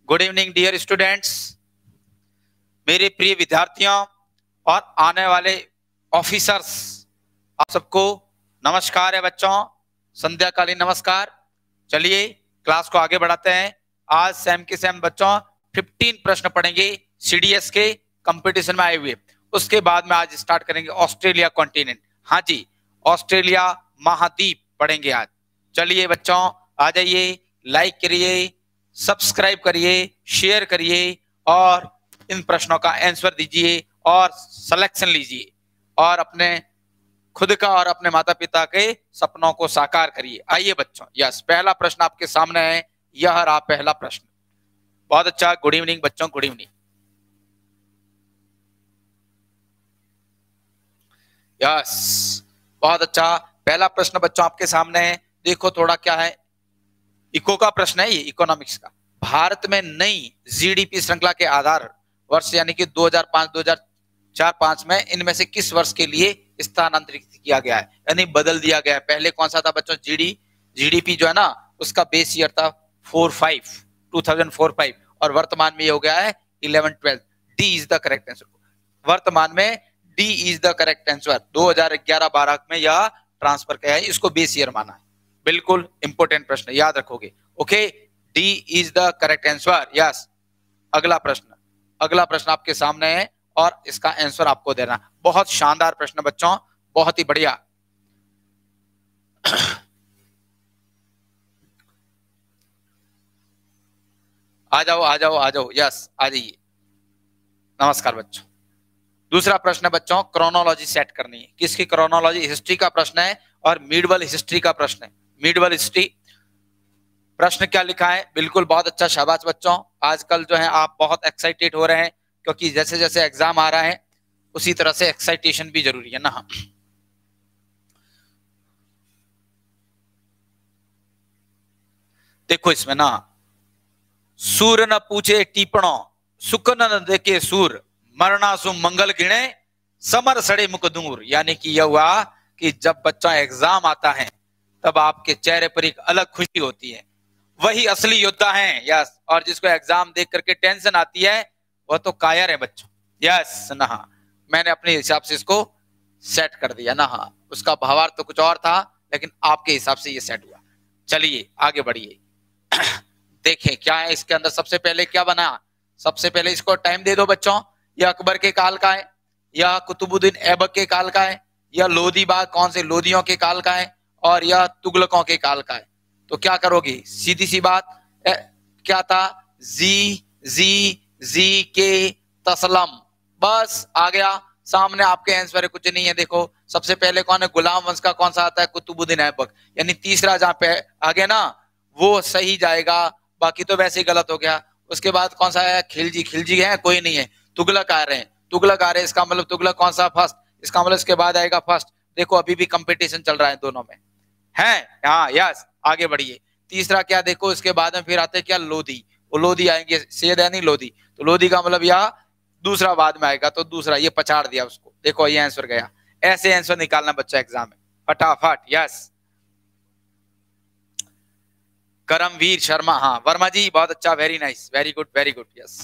Good evening dear students, मेरे प्रिय विद्यार्थियों और आने वाले ऑफिसर्स, आप सबको नमस्कार है बच्चों, संध्याकालीन नमस्कार। चलिए क्लास को आगे बढ़ाते हैं। आज सेम के सेम बच्चों 15 प्रश्न पढ़ेंगे सीडीएस के कंपटीशन में आए हुए। उसके बाद में आज स्टार्ट करेंगे ऑस्ट्रेलिया कॉन्टिनेंट। हाँ जी, ऑस्ट्रेलिया महाद्वीप पढ़ेंगे आज। चलिए बच्चों आ जाइए, लाइक करिए, सब्सक्राइब करिए, शेयर करिए और इन प्रश्नों का आंसर दीजिए और सिलेक्शन लीजिए और अपने खुद का और अपने माता पिता के सपनों को साकार करिए। आइए बच्चों, यस, पहला प्रश्न आपके सामने है। यह रहा पहला प्रश्न। बहुत अच्छा, गुड इवनिंग बच्चों, गुड इवनिंग। यस, बहुत अच्छा। पहला प्रश्न बच्चों आपके सामने है। देखो थोड़ा क्या है, इको का प्रश्न है ये, इकोनॉमिक्स का। भारत में नई जीडीपी श्रृंखला के आधार वर्ष यानी कि 2005-2004-5 में इनमें से किस वर्ष के लिए स्थानांतरित किया गया है, यानी बदल दिया गया है। पहले कौन सा था बच्चों? जीडीपी जो है ना, उसका बेस ईयर था 2004-5 और वर्तमान में ये हो गया है 11-12। D is the correct answer. वर्तमान में D is the correct answer. 2011-12 में यह ट्रांसफर किया है, इसको बेस ईयर माना है। बिल्कुल इंपोर्टेंट प्रश्न, याद रखोगे। Okay, D is the correct answer. Yes, अगला प्रश्न आपके सामने है और इसका आंसर आपको देना। बहुत शानदार प्रश्न बच्चों, बहुत ही बढ़िया। आ जाओ। यस, आ जाइए। नमस्कार बच्चों। दूसरा प्रश्न बच्चों, क्रोनोलॉजी सेट करनी है। किसकी क्रोनोलॉजी? हिस्ट्री का प्रश्न है और मिडवल हिस्ट्री का प्रश्न है। मिडवल हिस्ट्री प्रश्न क्या लिखा है? बिल्कुल, बहुत अच्छा, शाबाश बच्चों। आजकल जो है आप बहुत एक्साइटेड हो रहे हैं, क्योंकि जैसे जैसे एग्जाम आ रहा है उसी तरह से एक्साइटेशन भी जरूरी है ना। देखो इसमें ना, सूर न पूछे टीपणों, सुख न देखे सूर, मरना सु मंगल गिणे, समर सड़े मुख दूर। यानी कि यह हुआ कि जब बच्चा एग्जाम आता है तब आपके चेहरे पर एक अलग खुशी होती है, वही असली योद्धा हैं। यस, और जिसको एग्जाम देख करके टेंशन आती है वह तो कायर है बच्चों। यस ना, मैंने अपने हिसाब से इसको सेट कर दिया ना। हाँ, उसका भावार्थ तो कुछ और था, लेकिन आपके हिसाब से ये सेट हुआ। चलिए आगे बढ़िए। देखें क्या है इसके अंदर। सबसे पहले क्या बना? सबसे पहले इसको टाइम दे दो बच्चों। यह अकबर के काल का है, यह कुतुबुद्दीन ऐबक के काल का है, यह लोधी बाग कौन से लोधियों के काल का है, और यह तुगलकों के काल का है। तो क्या करोगे? सीधी सी बात, क्या था? जी के तसलम, बस आ गया सामने आपके आंसर है, कुछ नहीं है। देखो सबसे पहले कौन है? गुलाम वंश का कौन सा आता है? कुतुबुद्दीन ऐबक। यानी तीसरा जहां पे आगे ना वो सही जाएगा, बाकी तो वैसे ही गलत हो गया। उसके बाद कौन सा है? खिलजी है, कोई नहीं है। तुगलक आ रहे हैं, इसका मतलब तुगलक कौन सा? फर्स्ट। इसका मतलब इसके बाद आएगा फर्स्ट। देखो अभी भी कंपटीशन चल रहा है दोनों में, है। हाँ यस, आगे बढ़िए। तीसरा क्या? देखो इसके बाद में फिर आते क्या? लोधी। वो लोधी आएंगे, सेद है नहीं लोधी, तो लोधी का मतलब यह दूसरा बाद में आएगा, तो दूसरा ये पछाड़ दिया उसको। देखो ये आंसर गया। ऐसे आंसर निकालना बच्चा एग्जाम में फटाफट। यस, करमवीर शर्मा, हाँ वर्मा जी, बहुत अच्छा, very nice, very good, very good. Yes,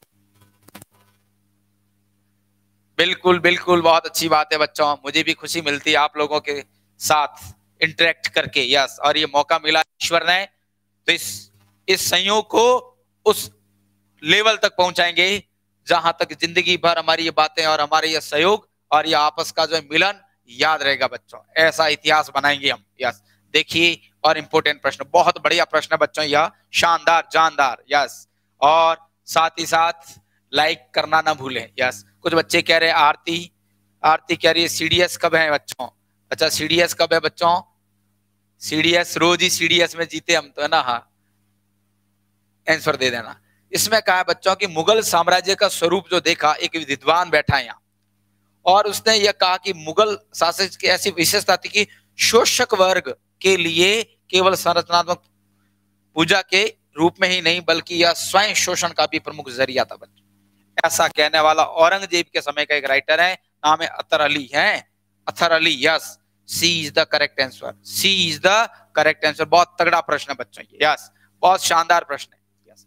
बिल्कुल बिल्कुल, बहुत अच्छी बात है बच्चों। मुझे भी खुशी मिलती है आप लोगों के साथ इंटरेक्ट करके। यस, और ये मौका मिला ईश्वर ने, तो इस संयोग को उस लेवल तक पहुंचाएंगे जहां तक जिंदगी भर हमारी ये बातें और हमारे ये सहयोग और ये आपस का जो मिलन याद रहेगा बच्चों। ऐसा इतिहास बनाएंगे हम। यस, देखिए, और इंपोर्टेंट प्रश्न, बहुत बढ़िया प्रश्न है बच्चों, यह शानदार जानदार। यस, और साथ ही साथ लाइक करना ना भूलें। यस, कुछ बच्चे कह रहे हैं आरती कह रही है सीडीएस कब है बच्चों? अच्छा, सीडीएस कब है बच्चों? सीडीएस रोज ही सीडीएस में जीते हम तो, है ना। हाँ, आंसर दे देना। इसमें कहा है बच्चों कि मुगल साम्राज्य का स्वरूप जो देखा, एक विद्वान बैठा है यहाँ, और उसने यह कहा कि मुगल शासक की ऐसी विशेषता थी कि शोषक वर्ग के लिए केवल संरचनात्मक पूजा के रूप में ही नहीं, बल्कि यह स्वयं शोषण का भी प्रमुख जरिया था बच्चों। ऐसा कहने वाला औरंगजेब के समय का एक राइटर है, नाम है अतर अली, है Atar Ali. Yes, C is the correct answer, C is the correct answer. बहुत तगड़ा प्रश्न है बच्चों ये। यस, बहुत शानदार प्रश्न है। Yes,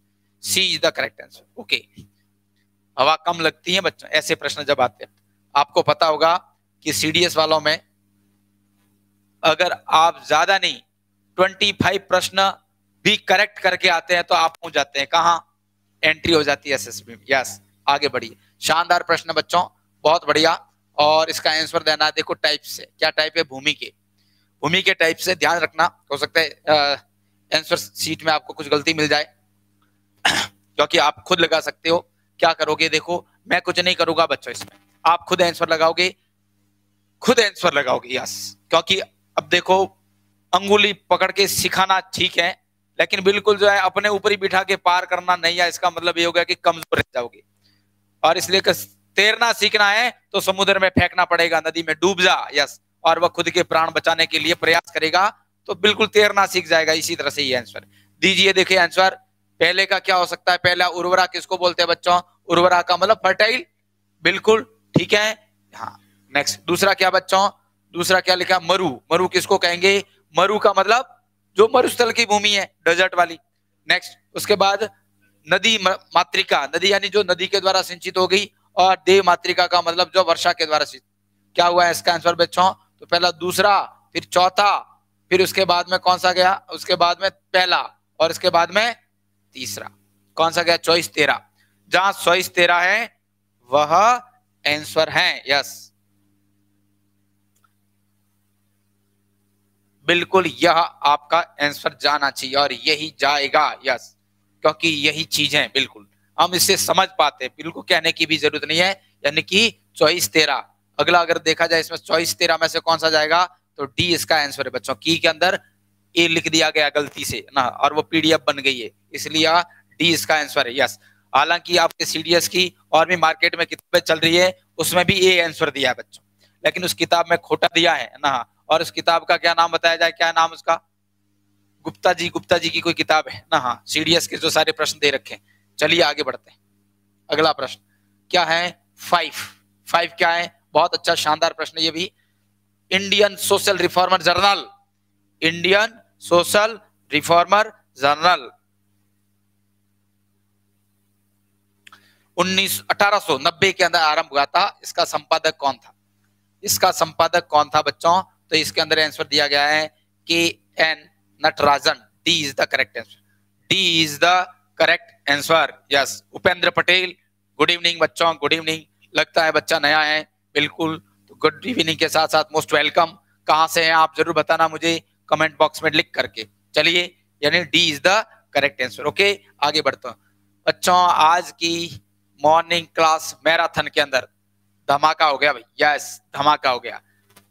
C is the correct answer. Okay, हवा कम लगती है बच्चों, ऐसे प्रश्न जब आते हैं। आपको पता होगा कि सीडीएस वालों में अगर आप ज्यादा नहीं 25 प्रश्न भी करेक्ट करके आते हैं तो आप पहुंच जाते हैं कहां, एंट्री हो जाती है एसएसबी में। यस, आगे बढ़िए। शानदार प्रश्न बच्चों, बहुत बढ़िया। और इसका आंसर देना है, देखो टाइप से, क्या टाइप है, भूमि के। भूमि के टाइप से ध्यान रखना, हो सकता है आंसर सीट में आपको कुछ गलती मिल जाए क्योंकि आप खुद लगा सकते हो। क्या करोगे, देखो मैं कुछ नहीं करूंगा बच्चों, इसमें आप खुद आंसर लगाओगे, खुद आंसर लगाओगे। यस, क्योंकि अब देखो अंगुली पकड़ के सिखाना ठीक है, लेकिन बिल्कुल जो है अपने ऊपर ही बिठा के पार करना नहीं है, इसका मतलब ये होगा कि कमजोर रह जाओगे। और इसलिए तैरना सीखना है तो समुद्र में फेंकना पड़ेगा, नदी में डूब जा। यस, और वह खुद के प्राण बचाने के लिए प्रयास करेगा तो बिल्कुल तैरना सीख जाएगा। इसी तरह से ये आंसर दीजिए। देखिए आंसर पहले का क्या हो सकता है, पहला उर्वरा किसको बोलते हैं बच्चों, उर्वरा का मतलब फर्टाइल, बिल्कुल ठीक है। हाँ, नेक्स्ट दूसरा क्या बच्चों, दूसरा क्या लिखा, मरु। मरु किसको कहेंगे, मरु का मतलब जो मरुस्थल की भूमि है, डेजर्ट वाली। नेक्स्ट उसके बाद नदी मातृका, नदी यानी जो नदी के द्वारा सिंचित हो गई, और देव मातृका का मतलब जो वर्षा के द्वारा सिंचित। क्या हुआ है इसका आंसर बच्चों, तो पहला दूसरा, फिर चौथा, फिर उसके बाद में कौन सा गया, उसके बाद में पहला, और इसके बाद में तीसरा कौन सा गया, चॉइस 13। जहां चॉइस 13 है वह आंसर है। यस, बिल्कुल यह आपका आंसर जाना चाहिए और यही जाएगा। यस, क्योंकि यही चीज है, बिल्कुल हम इससे समझ पाते हैं, बिल्कुल कहने की भी जरूरत नहीं है। यानी कि चॉइस 13। अगला अगर देखा जाए इसमें चॉइस 13 में से कौन सा जाएगा, तो डी इसका आंसर है बच्चों। की के अंदर ए लिख दिया गया गलती से ना, और वो पीडीएफ बन गई है, इसलिए डी इसका आंसर है। यस, हालांकि आपके सीडीएस की और भी मार्केट में किताबें चल रही है, उसमें भी ए आंसर दिया है बच्चों, लेकिन उस किताब में खोटा दिया है ना। और उस किताब का क्या नाम बताया जाए, क्या नाम उसका, गुप्ता जी, गुप्ता जी की कोई किताब है ना। हाँ, सीडीएस के जो सारे प्रश्न दे रखे हैं। चलिए आगे बढ़ते हैं। अगला प्रश्न क्या है, 5 क्या है, बहुत अच्छा शानदार प्रश्न ये भी। Indian social reformer journal, Indian social reformer journal 1890 के अंदर आरंभ हुआ था। इसका संपादक कौन था, इसका संपादक कौन था बच्चों, तो इसके अंदर आंसर दिया गया है K N Natarajan. D is the correct answer, D is the correct answer. Yes, Upendra Patel. Good evening बच्चों, गुड इवनिंग। लगता है बच्चा नया है, बिल्कुल, तो गुड इवनिंग के साथ साथ मोस्ट वेलकम। कहां से हैं आप जरूर बताना मुझे कमेंट बॉक्स में लिख करके। चलिए, यानी D is the correct answer. Okay, आगे बढ़ता हूं बच्चों। आज की मॉर्निंग क्लास मैराथन के अंदर धमाका हो गया भाई। यस, धमाका हो गया।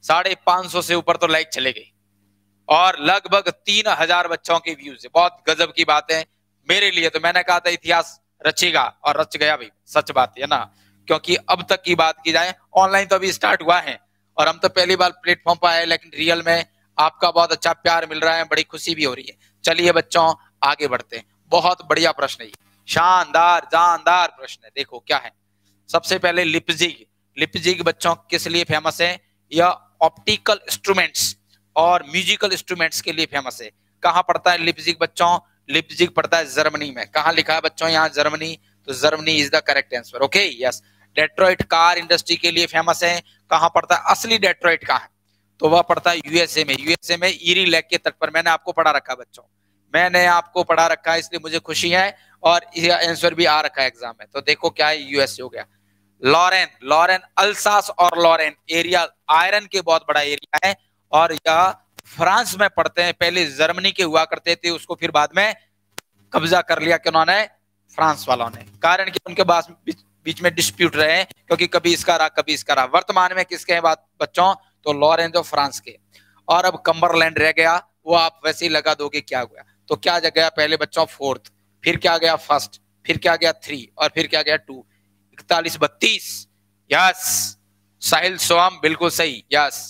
550 से ऊपर तो लाइक चले गए और लगभग 3000 बच्चों के व्यूज है। बहुत गजब की बात है मेरे लिए। तो मैंने कहा था इतिहास रचेगा और रच गया भाई, सच बात है ना। क्योंकि अब तक की बात की जाए, ऑनलाइन तो अभी स्टार्ट हुआ है और हम तो पहली बार प्लेटफॉर्म पर आए, लेकिन रियल में आपका बहुत अच्छा प्यार मिल रहा है, बड़ी खुशी भी हो रही है। चलिए बच्चों आगे बढ़ते हैं। बहुत बढ़िया प्रश्न है, शानदार जानदार प्रश्न है। देखो क्या है, सबसे पहले लिपजिग। लिपजिग बच्चों किस लिए फेमस है, यह ऑप्टिकल इंस्ट्रूमेंट्स और म्यूजिकल इंस्ट्रूमेंट्स के लिए फेमस है। कहां पड़ता है लिपजिग बच्चों, लिपजिग पड़ता है जर्मनी में। कहां लिखा है बच्चों, यहाँ जर्मनी, तो Germany is the correct answer. Okay, yes. Detroit car industry के लिए फेमस है। कहां पड़ता है, असली डेट्रॉइट कहां है, तो वह पड़ता है यूएसए में। यूएसए में ईरी लेक के तट पर। मैंने आपको पढ़ा रखा बच्चों, मैंने आपको पढ़ा रखा है, इसलिए मुझे खुशी है और यह आंसर भी आ रखा है एग्जाम में। तो देखो क्या है, यूएसए हो गया। लॉरेन, लॉरेन अल्सास और लॉरेन एरिया आयरन के बहुत बड़ा एरिया है और यह फ्रांस में पड़ते हैं। पहले जर्मनी के हुआ करते थे, उसको फिर बाद में कब्जा कर लिया किन्होंने, फ्रांस वालों ने। कारण कि उनके पास बीच में डिस्प्यूट रहे, क्योंकि कभी इसका रहा कभी इसका रहा। वर्तमान में किसके हैं बात बच्चों, तो लॉरेन जो फ्रांस के। और अब कम्बरलैंड रह गया, वो आप वैसे ही लगा दोगे क्या गया। तो क्या गया पहले बच्चों 4th, फिर क्या गया 1st, फिर क्या गया 3 और फिर क्या गया 2। 41 32। यस, साहिल सोम बिल्कुल सही। यस,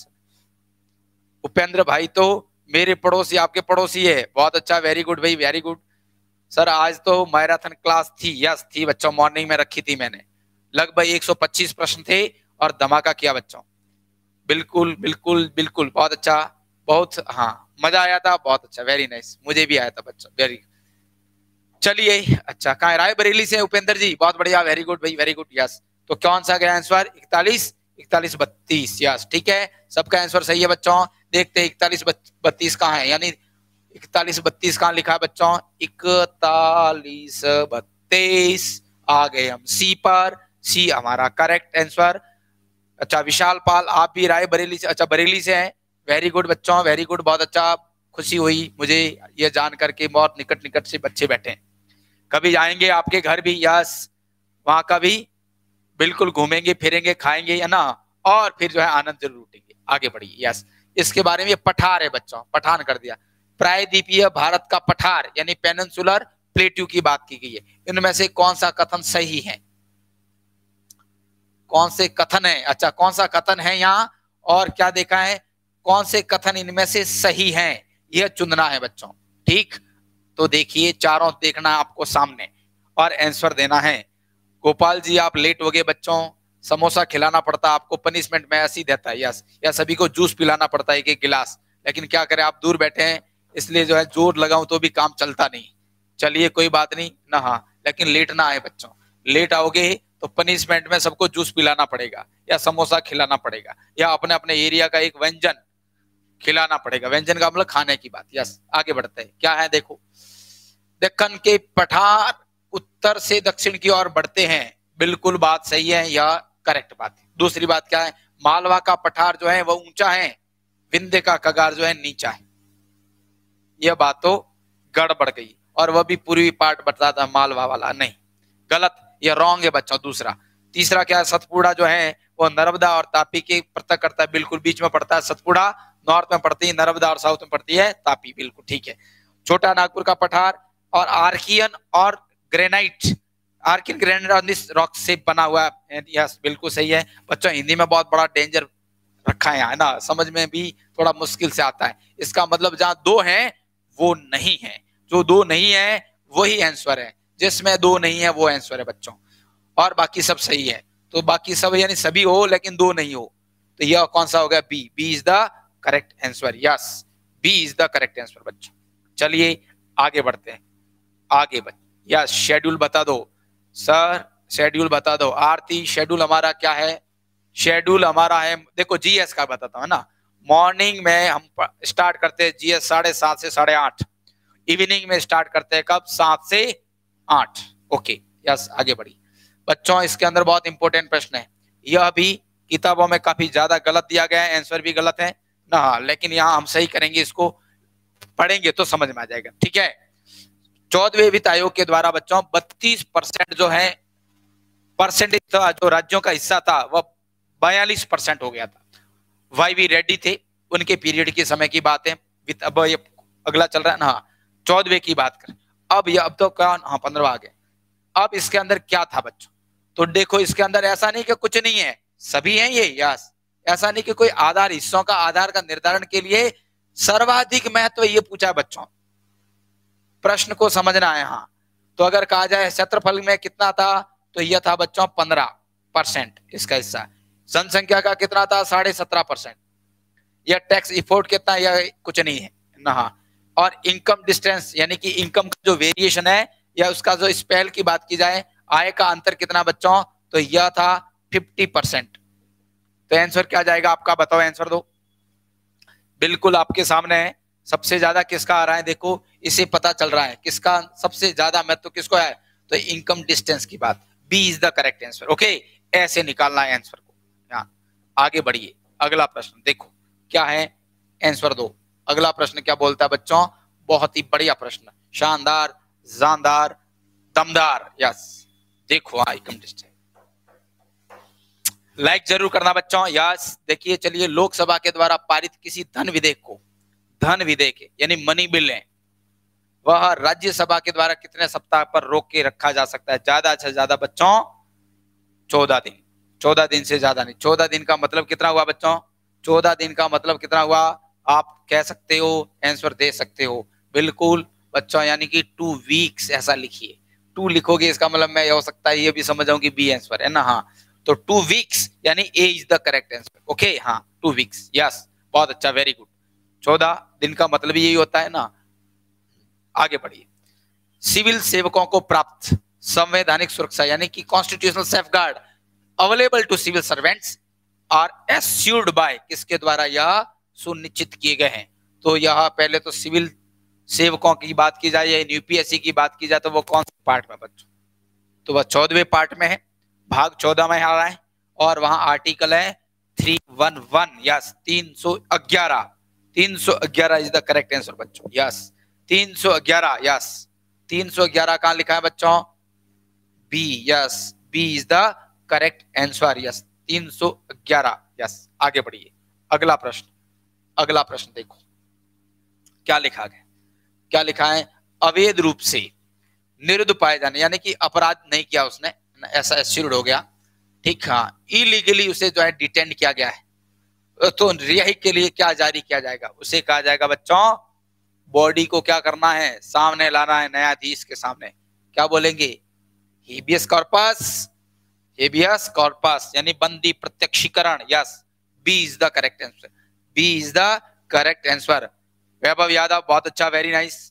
उपेंद्र भाई तो मेरे पड़ोसी, आपके पड़ोसी है। बहुत अच्छा, वेरी गुड भाई, वेरी गुड। सर आज तो मैराथन क्लास थी। यस थी बच्चों, मॉर्निंग में रखी थी मैंने। लगभग 125 प्रश्न थे और धमाका किया बच्चों। बिल्कुल बिल्कुल बिल्कुल, बहुत अच्छा, बहुत हाँ मजा आया था, बहुत अच्छा, वेरी नाइस। मुझे भी आया था बच्चों, वेरी। चलिए, अच्छा कहाँ है? रायबरेली से उपेंद्र जी, बहुत बढ़िया, वेरी गुड भाई, वेरी गुड, यस। तो कौन सा गया आंसर? 41, 41, 32, यस, ठीक है, सबका आंसर सही है बच्चों। देखते हैं 41, 32 कहाँ है, यानी 41, 32 कहाँ लिखा है बच्चों? 41, 32 आ गए हम सी पर। सी हमारा करेक्ट आंसर। अच्छा विशाल पाल, आप भी रायबरेली से, अच्छा बरेली से हैं, वेरी गुड बच्चों, वेरी गुड, बहुत अच्छा, खुशी हुई मुझे ये जान करके, बहुत निकट निकट से बच्चे बैठे हैं। कभी जाएंगे आपके घर भी, यस, वहां का भी बिल्कुल घूमेंगे फिरेंगे खाएंगे, है ना, और फिर जो है आनंद जरूर लूटेंगे। आगे बढ़िए, यस। इसके बारे में ये पठार है बच्चों, पठान कर दिया। प्रायद्वीपीय भारत का पठार यानी पेनिनसुलर प्लेट्यू की बात की गई है। इनमें से कौन सा कथन सही है? कौन से कथन है, अच्छा कौन सा कथन है यहाँ, और क्या देखा है, कौन से कथन इनमें से सही हैं, यह चुनना है बच्चों, ठीक। तो देखिए, चारों देखना आपको सामने और आंसर देना है। गोपाल जी आप लेट हो गए बच्चों, समोसा खिलाना पड़ता आपको, पनिशमेंट में ऐसी देता है, यस, या सभी को जूस पिलाना पड़ता है एक एक गिलास, लेकिन क्या करें, आप दूर बैठे हैं इसलिए जो है जोर लगाऊं तो भी काम चलता नहीं। चलिए कोई बात नहीं ना, हाँ, लेकिन लेट ना आए बच्चों, लेट आओगे तो पनिशमेंट में सबको जूस पिलाना पड़ेगा या समोसा खिलाना पड़ेगा या अपने अपने एरिया का एक व्यंजन खिलाना पड़ेगा। व्यंजन का मतलब खाने की बात, यस। आगे बढ़ते हैं, क्या है देखो, दक्कन के पठार उत्तर से दक्षिण की ओर बढ़ते हैं, बिल्कुल बात सही है, यह करेक्ट बात है। दूसरी बात क्या है, मालवा का पठार जो है वह ऊंचा है, विंध्य का कगार जो है नीचा है, यह बात तो गड़बड़ गई, और वह भी पूर्वी पार्ट बताता मालवा वाला नहीं, गलत, यह रॉन्ग है बच्चों। दूसरा, तीसरा क्या है, सतपुड़ा जो है वो नर्मदा और तापी के पृथक करता है, बिल्कुल बीच में पड़ता है सतपुड़ा, नॉर्थ में पड़ती है नर्मदा और साउथ में पड़ती है तापी, बिल्कुल ठीक है। छोटा नागपुर का पठार और आर्कियन और ग्रेनाइट, आर्कियन ग्रेनाइट और दिस रॉक से बना हुआ है, यस बिल्कुल सही है बच्चों। हिंदी में बहुत बड़ा डेंजर रखा है ना, समझ में भी थोड़ा मुश्किल से आता है। इसका मतलब जहां दो हैं वो नहीं है, जो दो नहीं है वही आंसर है, जिसमें दो नहीं है वो आंसर है बच्चों, और बाकी सब सही है। तो बाकी सब यानी सभी हो लेकिन दो नहीं हो, तो यह कौन सा हो गया? B, B is the correct answer, yes, B is the correct answer बच्चों। चलिए आगे बढ़ते हैं, आगे यस, शेड्यूल बता दो सर, शेड्यूल बता दो। आरती शेड्यूल हमारा क्या है? शेड्यूल हमारा है, देखो जीएस का बताता हूँ ना, मॉर्निंग में हम स्टार्ट करते हैं जीएस 7:30 से 8:30, इवनिंग में स्टार्ट करते हैं कब? 7 से 8, ओके, यस। आगे बढ़ी बच्चों, इसके अंदर बहुत इंपॉर्टेंट प्रश्न है, यह भी किताबों में काफी ज्यादा गलत दिया गया है, आंसर भी गलत है ना, लेकिन यहाँ हम सही करेंगे, इसको पढ़ेंगे तो समझ में आ जाएगा, ठीक है। 14वें वित्त आयोग के द्वारा बच्चों 32% जो है परसेंटेज था, जो राज्यों का हिस्सा था वह 42% हो गया था। वाई वी रेड्डी थे, उनके पीरियड के समय की बात है, अब ये अगला चल रहा है ना, 14वें की बात करें। अब ये अब तो क्या, हाँ 15 आ गए। अब इसके अंदर क्या था बच्चों? तो देखो इसके अंदर ऐसा नहीं कि कुछ नहीं है, सभी हैं ये, यस। ऐसा नहीं कि कोई आधार, हिस्सों का आधार का निर्धारण के लिए सर्वाधिक महत्व ये पूछा है बच्चों, प्रश्न को समझना है। हाँ, तो अगर कहा जाए क्षेत्रफल में कितना था, तो यह था बच्चों 15% इसका हिस्सा। जनसंख्या का कितना था? 17.5%। यह टैक्स इफोर्ट कितना, यह कुछ नहीं है ना। हाँ, और इनकम डिस्टेंस यानी कि इनकम का जो वेरिएशन है, या उसका जो स्पेल की बात की जाए, आय का अंतर कितना बच्चों, तो यह था 50%। तो आंसर क्या जाएगा आपका, बताओ आंसर दो। बिल्कुल आपके सामने है, सबसे ज्यादा किसका आ रहा है, देखो इसे पता चल रहा है किसका सबसे ज्यादा महत्व किसको है, तो इनकम डिस्टेंस की बात, B is the correct answer, okay. ऐसे निकालना है आंसर को। यहाँ आगे बढ़िए, अगला प्रश्न देखो क्या है, आंसर दो। अगला प्रश्न क्या बोलता है बच्चों? बहुत ही बढ़िया प्रश्न, शानदार, जानदार, दमदार, यस। देखो इनकम डिस्टेंस, लाइक जरूर करना बच्चों, यस। देखिए चलिए, लोकसभा के द्वारा पारित किसी धन विधेयक को, धन विधेयक यानी मनी बिल है, वह राज्यसभा के द्वारा कितने सप्ताह पर रोक के रखा जा सकता है? ज्यादा से ज्यादा बच्चों 14 दिन, 14 दिन से ज्यादा नहीं। 14 दिन का मतलब कितना हुआ बच्चों? 14 दिन का मतलब कितना हुआ? आप कह सकते हो, आंसर दे सकते हो, बिल्कुल बच्चों, यानी कि 2 वीक्स ऐसा लिखिए। 2 लिखोगे इसका मतलब मैं ये हो सकता है ये भी समझ जाऊं कि बी आंसर है ना। हाँ, तो 2 वीक्स यानी A is the correct answer, okay. हाँ 2 वीक्स, यस, बहुत अच्छा, वेरी गुड। 14 दिन का मतलब यही होता है ना। आगे बढ़िए, सिविल सेवकों को प्राप्त संवैधानिक सुरक्षा यानी कि constitutional safeguard available to civil servants are assured by, किसके द्वारा यह सुनिश्चित किए गए हैं। तो यह पहले तो सिविल सेवकों की बात की जाए या यूपीएससी की बात की जाए तो वो कौन से पार्ट में बच्चों, तो वह 14वें पार्ट में है, भाग 14 में आ रहा है और वहां आर्टिकल है 311 yes 311 311 is the correct answer बच्चों। यस 311 यस 311 कहां लिखा है बच्चों, B. Yes B is the correct answer. Yes 311 yes. आगे बढ़िए, अगला प्रश्न, अगला प्रश्न देखो क्या लिखा गया, क्या लिखा है, अवैध रूप से निरुद्ध पाए जाने यानी कि अपराध नहीं किया उसने, ऐसा एश्योर्ड हो गया, ठीक। हाँ, इलीगली उसे जो है डिटेंड किया गया है तो रिहाई के लिए क्या जारी किया जाएगा, उसे कहा जाएगा बच्चों बॉडी को क्या करना है, सामने लाना है न्यायाधीश के सामने, क्या बोलेंगे, हेबियस कॉर्पस, हेबियस कॉर्पस यानी बंदी प्रत्यक्षीकरण। Yes B is the correct answer, B is the correct answer. Vaibhav Yadav बहुत अच्छा, वेरी नाइस।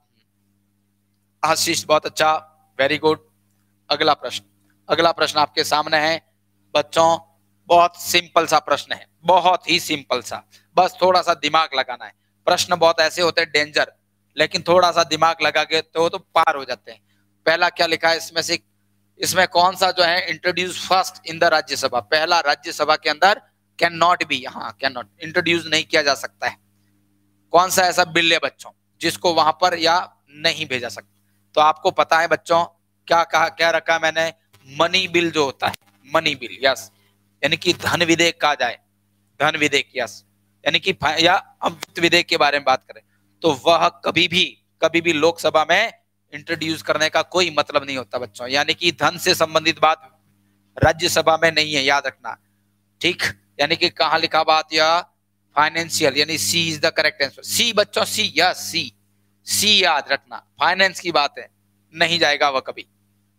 आशीष बहुत अच्छा, वेरी गुड। अगला प्रश्न, अगला प्रश्न आपके सामने है बच्चों, बहुत सिंपल सा प्रश्न है, बहुत ही सिंपल सा, बस थोड़ा सा दिमाग लगाना है। प्रश्न बहुत ऐसे होते हैं डेंजर, लेकिन थोड़ा सा दिमाग लगा के तो पार हो जाते हैं। पहला क्या लिखा है इसमें से, इसमें कौन सा जो है introduce first in the Rajya Sabha, पहला राज्यसभा के अंदर कैन नॉट बी, हाँ कैन नॉट इंट्रोड्यूस नहीं किया जा सकता है। कौन सा ऐसा बिल है बच्चों जिसको वहां पर या नहीं भेजा सकता, तो आपको पता है बच्चों क्या कहा, क्या रखा है मैंने, मनी बिल जो होता है, मनी बिल। यस यानी कि धन विधेयक कहा जाए, धन विधेयक। यस यानी कि या हम वित्त विधेयक के बारे में बात करें तो वह कभी भी लोकसभा में इंट्रोड्यूस करने का कोई मतलब नहीं होता बच्चों, यानी कि धन से संबंधित बात राज्यसभा में नहीं है, याद रखना, ठीक। यानी कि कहां लिखा बात, या फाइनेंशियल यानी C is the correct answer, C बच्चों, सी। यस सी याद रखना, फाइनेंस की बात है, नहीं जाएगा वह कभी।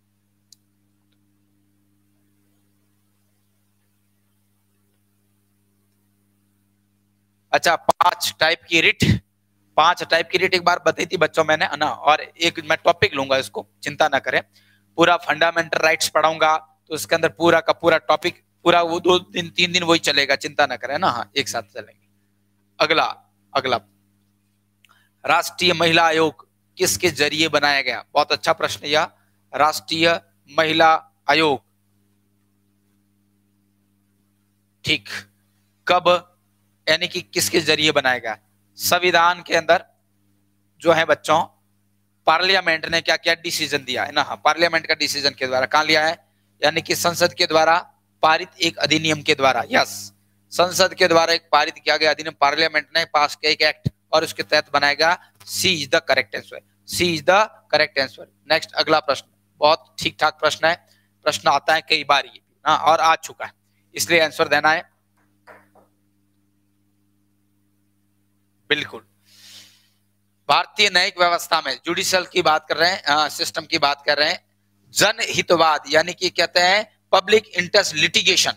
अच्छा 5 टाइप की रिट, 5 टाइप की रिट एक बार बताई थी बच्चों मैंने, है ना, और एक मैं टॉपिक लूंगा, इसको चिंता ना करें, पूरा फंडामेंटल राइट्स पढ़ाऊंगा तो उसके अंदर पूरा का पूरा टॉपिक, पूरा वो 2 दिन 3 दिन वही चलेगा, चिंता ना करें ना, हाँ एक साथ चलेंगे। अगला, अगला राष्ट्रीय महिला आयोग किसके जरिए बनाया गया, बहुत अच्छा प्रश्न यह, राष्ट्रीय महिला आयोग, ठीक, कब यानी कि किसके जरिए बनाया गया, संविधान के अंदर जो है बच्चों, पार्लियामेंट ने क्या क्या डिसीजन दिया है ना, हाँ पार्लियामेंट का डिसीजन के द्वारा कहां लिया है, यानी कि संसद के द्वारा पारित एक अधिनियम के द्वारा। यस संसद के द्वारा एक पारित किया गया अधिनियम, पार्लियामेंट ने पास किया एक एक्ट और उसके तहत बनाया गया, C is the correct answer, C is the correct answer. Next अगला प्रश्न, बहुत ठीक ठाक प्रश्न है, प्रश्न आता है कई बार ये ना, और आ चुका है इसलिए आंसर देना है बिल्कुल। भारतीय न्यायिक व्यवस्था में जुडिशियल की बात कर रहे हैं, सिस्टम की बात कर रहे हैं, जनहितवाद यानी कि कहते हैं पब्लिक इंटरेस्ट लिटिगेशन,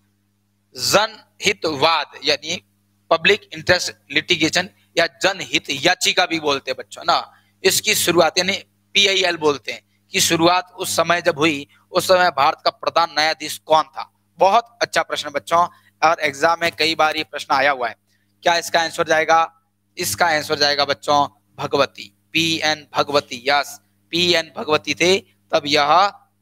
जनहितवाद यानी पब्लिक इंटरेस्ट लिटिगेशन या जनहित याचिका भी बोलते हैं बच्चों ना, इसकी शुरुआत यानी PIL बोलते हैं कि शुरुआत उस समय जब हुई, उस समय भारत का प्रधान न्यायाधीश कौन था। बहुत अच्छा प्रश्न बच्चों, और एग्जाम में कई बार ये प्रश्न आया हुआ है। क्या इसका आंसर जाएगा, इसका आंसर जाएगा बच्चों Bhagwati, PN Bhagwati. Yes PN Bhagwati थे, तब यह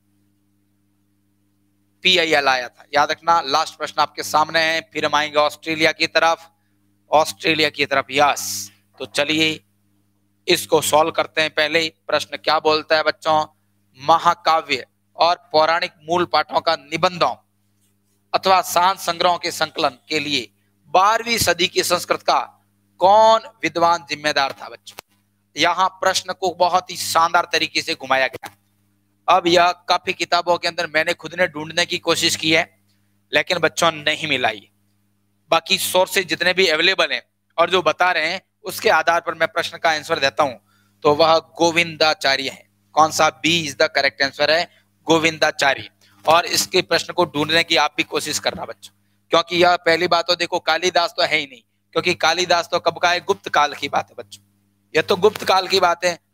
PIL आया था, याद रखना। लास्ट प्रश्न आपके सामने है, फिर हम आएंगे ऑस्ट्रेलिया की तरफ, ऑस्ट्रेलिया की तरफ। यस तो चलिए इसको सॉल्व करते हैं। पहले प्रश्न क्या बोलता है बच्चों, महाकाव्य और पौराणिक मूल पाठों का निबंधों अथवा शांत संग्रहों के संकलन के लिए 12वीं सदी की संस्कृत का कौन विद्वान जिम्मेदार था बच्चों। यहां प्रश्न को बहुत ही शानदार तरीके से घुमाया गया। अब यह काफी किताबों के अंदर मैंने खुद ने ढूंढने की कोशिश की है, लेकिन बच्चों नहीं मिला ये। बाकी सोर्सेज जितने भी अवेलेबल हैं और जो बता रहे हैं उसके आधार पर मैं प्रश्न का आंसर देता हूं, तो वह गोविंदाचार्य है। कौन सा, B is the correct answer है, गोविंदाचार्य। और इसके प्रश्न को ढूंढने की आप भी कोशिश करना बच्चों, क्योंकि यह पहली बात तो देखो कालिदास तो है ही नहीं, क्योंकि कालिदास तो कब का है, गुप्त काल की बात है बच्चों, यह तो गुप्त काल की बात है,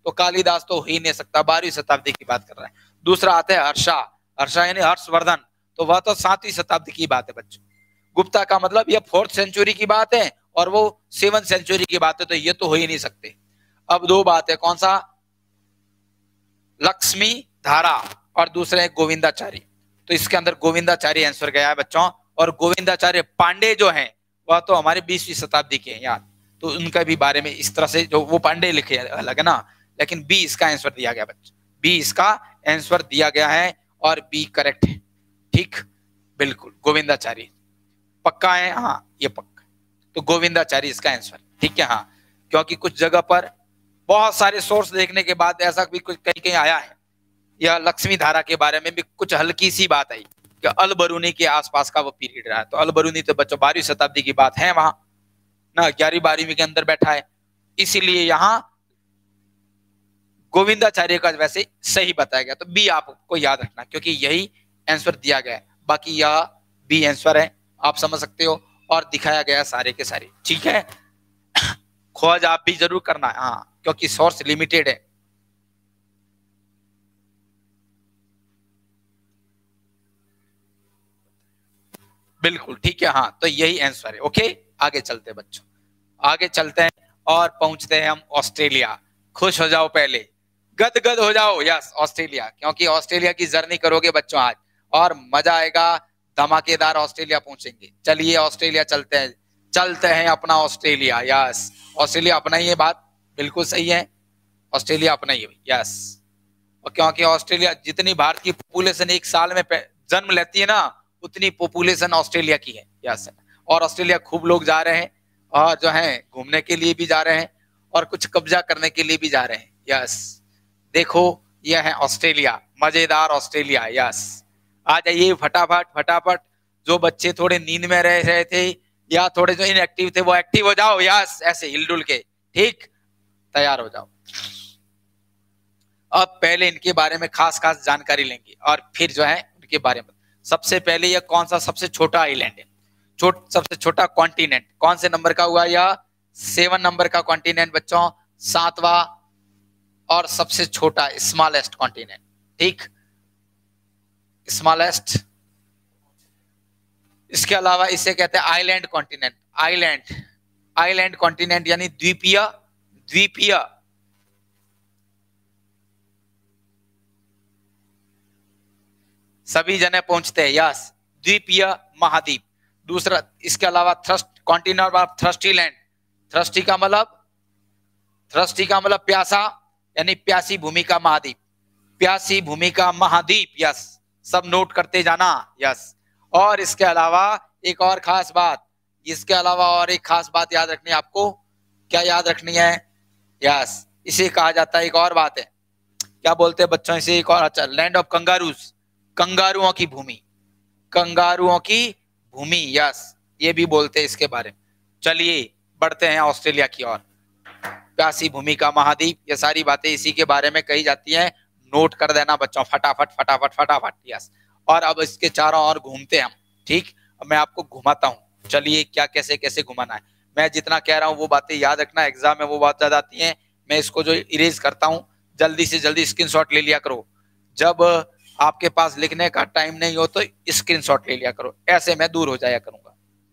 तो कालिदास तो हो ही नहीं सकता, 12वीं शताब्दी की बात कर रहे हैं। दूसरा आता है हर्षा, हर्षा यानी हर्षवर्धन, तो वह तो 7वीं शताब्दी की बात है बच्चों। गुप्ता का मतलब यह 4th सेंचुरी की बात है और वो 7th सेंचुरी की बात है, तो ये तो हो ही नहीं सकते। अब दो बात है, कौन सा, लक्ष्मी धारा और दूसरे है गोविंदाचारी, तो इसके अंदर गोविंदाचारी आंसर गया है बच्चों। और गोविंदाचार्य पांडे जो हैं वह तो हमारे 20वीं शताब्दी के हैं यार, तो उनका भी बारे में इस तरह से जो वो पांडे लिखे अलग है ना, लेकिन बी इसका आंसर दिया गया बच्चों, बी इसका आंसर दिया गया है और बी करेक्ट है। ठीक, बिल्कुल गोविंदाचारी पक्का है, हाँ ये पक्का, तो गोविंदाचारी इसका आंसर। ठीक है, हाँ, क्योंकि कुछ जगह पर बहुत सारे सोर्स देखने के बाद ऐसा भी कुछ कहीं कहीं आया है, यह लक्ष्मी धारा के बारे में भी कुछ हल्की सी बात आई कि अल बरूनी के आसपास का वो पीरियड रहा है। तो अल बरूनी तो बच्चों 12वीं शताब्दी की बात है वहां ना, 11वीं 12वीं के अंदर बैठा है, इसीलिए यहां गोविंदाचार्य का वैसे सही बताया गया। तो बी आपको याद रखना क्योंकि यही आंसर दिया गया है, बाकी यह बी आंसर है, आप समझ सकते हो, और दिखाया गया सारे के सारे। ठीक है, खोज आप भी जरूर करना, हाँ, क्योंकि सोर्स लिमिटेड है। बिल्कुल ठीक है, हाँ, तो यही आंसर है। ओके, आगे चलते हैं बच्चों, आगे चलते हैं और पहुंचते हैं हम ऑस्ट्रेलिया। खुश हो जाओ, पहले गदगद हो जाओ, यस ऑस्ट्रेलिया, क्योंकि ऑस्ट्रेलिया की जर्नी करोगे बच्चों आज और मजा आएगा, धमाकेदार ऑस्ट्रेलिया पहुंचेंगे। चलिए ऑस्ट्रेलिया चलते हैं, चलते हैं अपना ऑस्ट्रेलिया, यस ऑस्ट्रेलिया अपना ही है, बात बिल्कुल सही है, ऑस्ट्रेलिया अपना ही है, यस। और क्योंकि ऑस्ट्रेलिया जितनी भारत की पॉपुलेशन एक साल में जन्म लेती है ना, उतनी पॉपुलेशन ऑस्ट्रेलिया की है, यस। और ऑस्ट्रेलिया खूब लोग जा रहे हैं और जो है घूमने के लिए भी जा रहे हैं और कुछ कब्जा करने के लिए भी जा रहे हैं, यस। देखो यह है ऑस्ट्रेलिया, मजेदार ऑस्ट्रेलिया, यस। आ जाइए फटाफट फटाफट, जो बच्चे थोड़े नींद में रह रहे थे या थोड़े जो इनएक्टिव थे वो एक्टिव हो जाओ, यस, ऐसे हिलडुल के, ठीक, तैयार हो जाओ। अब पहले इनके बारे में खास खास जानकारी लेंगे और फिर जो है उनके बारे में। सबसे पहले यह कौन सा सबसे छोटा आइलैंड है, सबसे छोटा कॉन्टिनेंट कौन से नंबर का हुआ, यह 7 नंबर का कॉन्टिनेंट बच्चों, 7वां और सबसे छोटा स्मॉलेस्ट कॉन्टिनेंट। ठीक, स्मॉलेस्ट। इसके अलावा इसे कहते हैं island continent, island, island continent यानी द्वीपीय, द्वीपीय, सभी जने पहुंचते हैं, यस, द्वीपीय महाद्वीप। दूसरा इसके अलावा thirst, continent of thirsty land, thirsty का मतलब, थ्रस्टी का मतलब प्यासा यानी प्यासी भूमि का महाद्वीप, प्यासी भूमि का महाद्वीप, यस, सब नोट करते जाना, यस। और इसके अलावा एक और खास बात, इसके अलावा और एक खास बात याद रखनी है आपको, क्या याद रखनी है, यस, इसे कहा जाता है, एक और बात है, क्या बोलते हैं बच्चों इसे, एक और, अच्छा, लैंड ऑफ कंगारूज, कंगारुओं की भूमि, कंगारुओं की भूमि, यस, ये भी बोलते हैं इसके बारे में। चलिए बढ़ते हैं ऑस्ट्रेलिया की ओर, प्यासी भूमि का महाद्वीप, ये सारी बातें इसी के बारे में कही जाती हैं, नोट कर देना बच्चों फटाफट फटाफट फटाफट, यस। और अब इसके चारों ओर घूमते हैं हम, ठीक, अब मैं आपको घुमाता हूँ, चलिए क्या कैसे कैसे घुमाना है, मैं जितना कह रहा हूँ वो बातें याद रखना, एग्जाम में वो बात याद आती है, मैं इसको जो इरेज करता हूँ जल्दी से जल्दी स्क्रीनशॉट ले लिया करो, जब आपके पास लिखने का टाइम नहीं हो तो स्क्रीनशॉट ले लिया करो, ऐसे मैं दूर हो जाया करूंगा।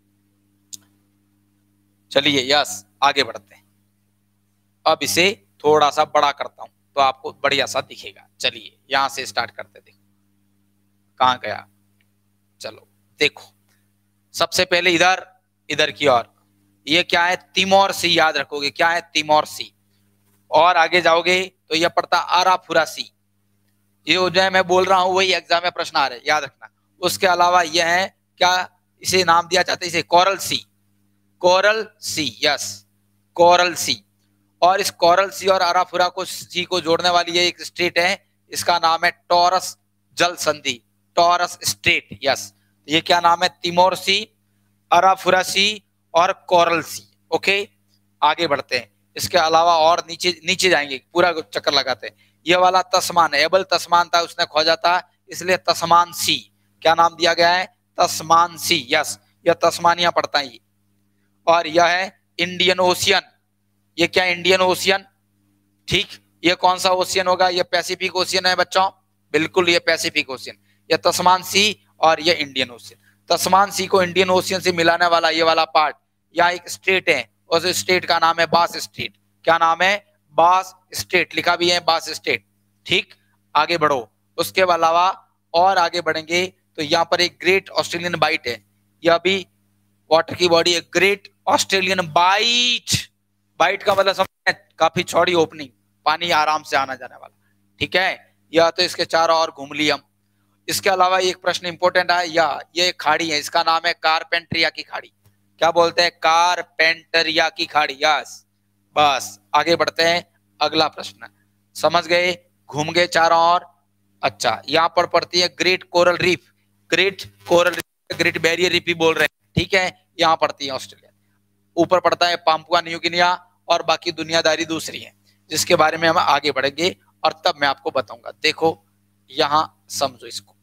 चलिए यस, आगे बढ़ते हैं, अब इसे थोड़ा सा बड़ा करता हूं तो आपको बढ़िया सा दिखेगा। चलिए यहां से स्टार्ट करते, देखो कहां गया, चलो देखो, सबसे पहले इधर, इधर की ओर, ये क्या है, तिमोर सी, याद रखोगे क्या है, तिमोर सी। और आगे जाओगे तो यह पड़ता आराफुरा सी, ये जो है मैं बोल रहा हूं वही एग्जाम में प्रश्न आ रहे, याद रखना। उसके अलावा यह है क्या, इसे नाम दिया जाता है इसे Coral Sea, Coral Sea, yes, Coral Sea. और इस कोरल सी और अराफुरा को सी को जोड़ने वाली ये एक स्टेट है, इसका नाम है टॉरस जल संधि, टॉरस स्टेट, यस। ये क्या नाम है, तिमोर सी, अराफुरा सी और कोरल सी। ओके, आगे बढ़ते हैं, इसके अलावा और नीचे नीचे जाएंगे, पूरा चक्कर लगाते हैं। ये वाला तस्मान है, एबल तस्मान था उसने खोजा था, इसलिए तस्मान सी, क्या नाम दिया गया है, तस्मान सी, यस, यह तस्मानिया पड़ता है। और यह है इंडियन ओशियन, ये क्या इंडियन ओशियन, ठीक, ये कौन सा ओशियन होगा? ये पैसिफिक ओशियन है बच्चों, बिल्कुल ये पैसिफिक ओशियन। ये तस्मान सी और ये इंडियन ओशियन। तस्मान सी को इंडियन ओशियन से मिलाने वाला ये वाला पार्ट, यहाँ एक स्टेट है, उस स्टेट का नाम है बास स्टेट। क्या नाम है? बास स्टेट, लिखा भी है बास स्टेट। ठीक, आगे बढ़ो। उसके अलावा और आगे बढ़ेंगे तो यहाँ पर एक ग्रेट ऑस्ट्रेलियन बाइट है, यह भी वाटर की बॉडी है, ग्रेट ऑस्ट्रेलियन बाइट। बाइट का मतलब समझ, काफी चौड़ी ओपनिंग, पानी आराम से आना जाने वाला। ठीक है, या तो इसके चारों ओर घूम लिया। इसके अलावा एक प्रश्न इंपॉर्टेंट है, या ये खाड़ी है, इसका नाम है कारपेंटरिया की खाड़ी। क्या बोलते हैं? कारपेंटरिया की खाड़ी। यस, बस आगे बढ़ते हैं। अगला प्रश्न, समझ गए? घूम गए चारों ओर। अच्छा, यहाँ पर पड़ती है great coral reef. Great coral reef, Great Barrier Reef भी बोल रहे हैं। ठीक है, यहाँ पड़ती है ऑस्ट्रेलिया। ऊपर पड़ता है पापुआ न्यू गिनिया, और बाकी दुनियादारी दूसरी है, जिसके बारे में हम आगे बढ़ेंगे और तब मैं आपको बताऊंगा। देखो यहां समझो इसको,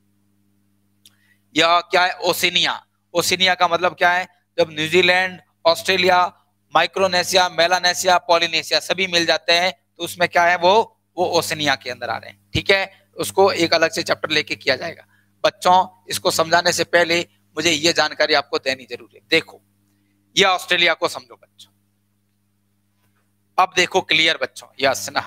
यह क्या है? ओशिनिया। ओशिनिया का मतलब क्या है? जब New Zealand, Australia, Micronesia, Melanesia, Polynesia सभी मिल जाते हैं तो उसमें क्या है? वो ओशिनिया के अंदर आ रहे हैं। ठीक है, उसको एक अलग से चैप्टर लेके किया जाएगा। बच्चों, इसको समझाने से पहले मुझे ये जानकारी आपको देनी जरूरी है। देखो, यह ऑस्ट्रेलिया को समझो बच्चों। अब देखो क्लियर बच्चों, यस ना?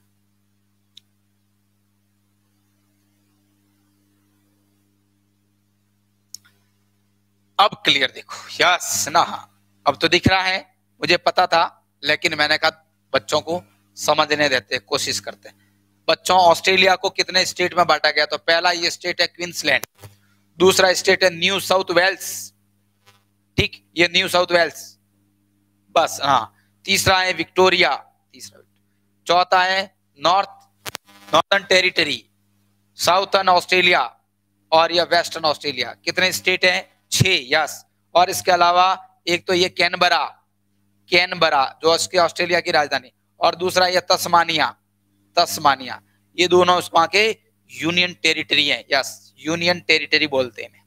अब क्लियर देखो, यस ना? अब तो दिख रहा है, मुझे पता था, लेकिन मैंने कहा बच्चों को समझने देते, कोशिश करते। बच्चों, ऑस्ट्रेलिया को कितने स्टेट में बांटा गया? तो पहला ये स्टेट है क्वींसलैंड, दूसरा स्टेट है न्यू साउथ वेल्स। ठीक, ये न्यू साउथ वेल्स, बस हाँ। तीसरा है विक्टोरिया, तीसरा। चौथा है नॉर्थर्न टेरिटरी, साउथर्न ऑस्ट्रेलिया और यह वेस्टर्न ऑस्ट्रेलिया। कितने स्टेट हैं? 6। यस, और इसके अलावा एक तो ये कैनबरा, कैनबरा जो इसके ऑस्ट्रेलिया की राजधानी, और दूसरा ये तस्मानिया, तस्मानिया। ये दोनों वहां के यूनियन टेरिटरी हैं। यस, यूनियन टेरिटरी बोलते हैं।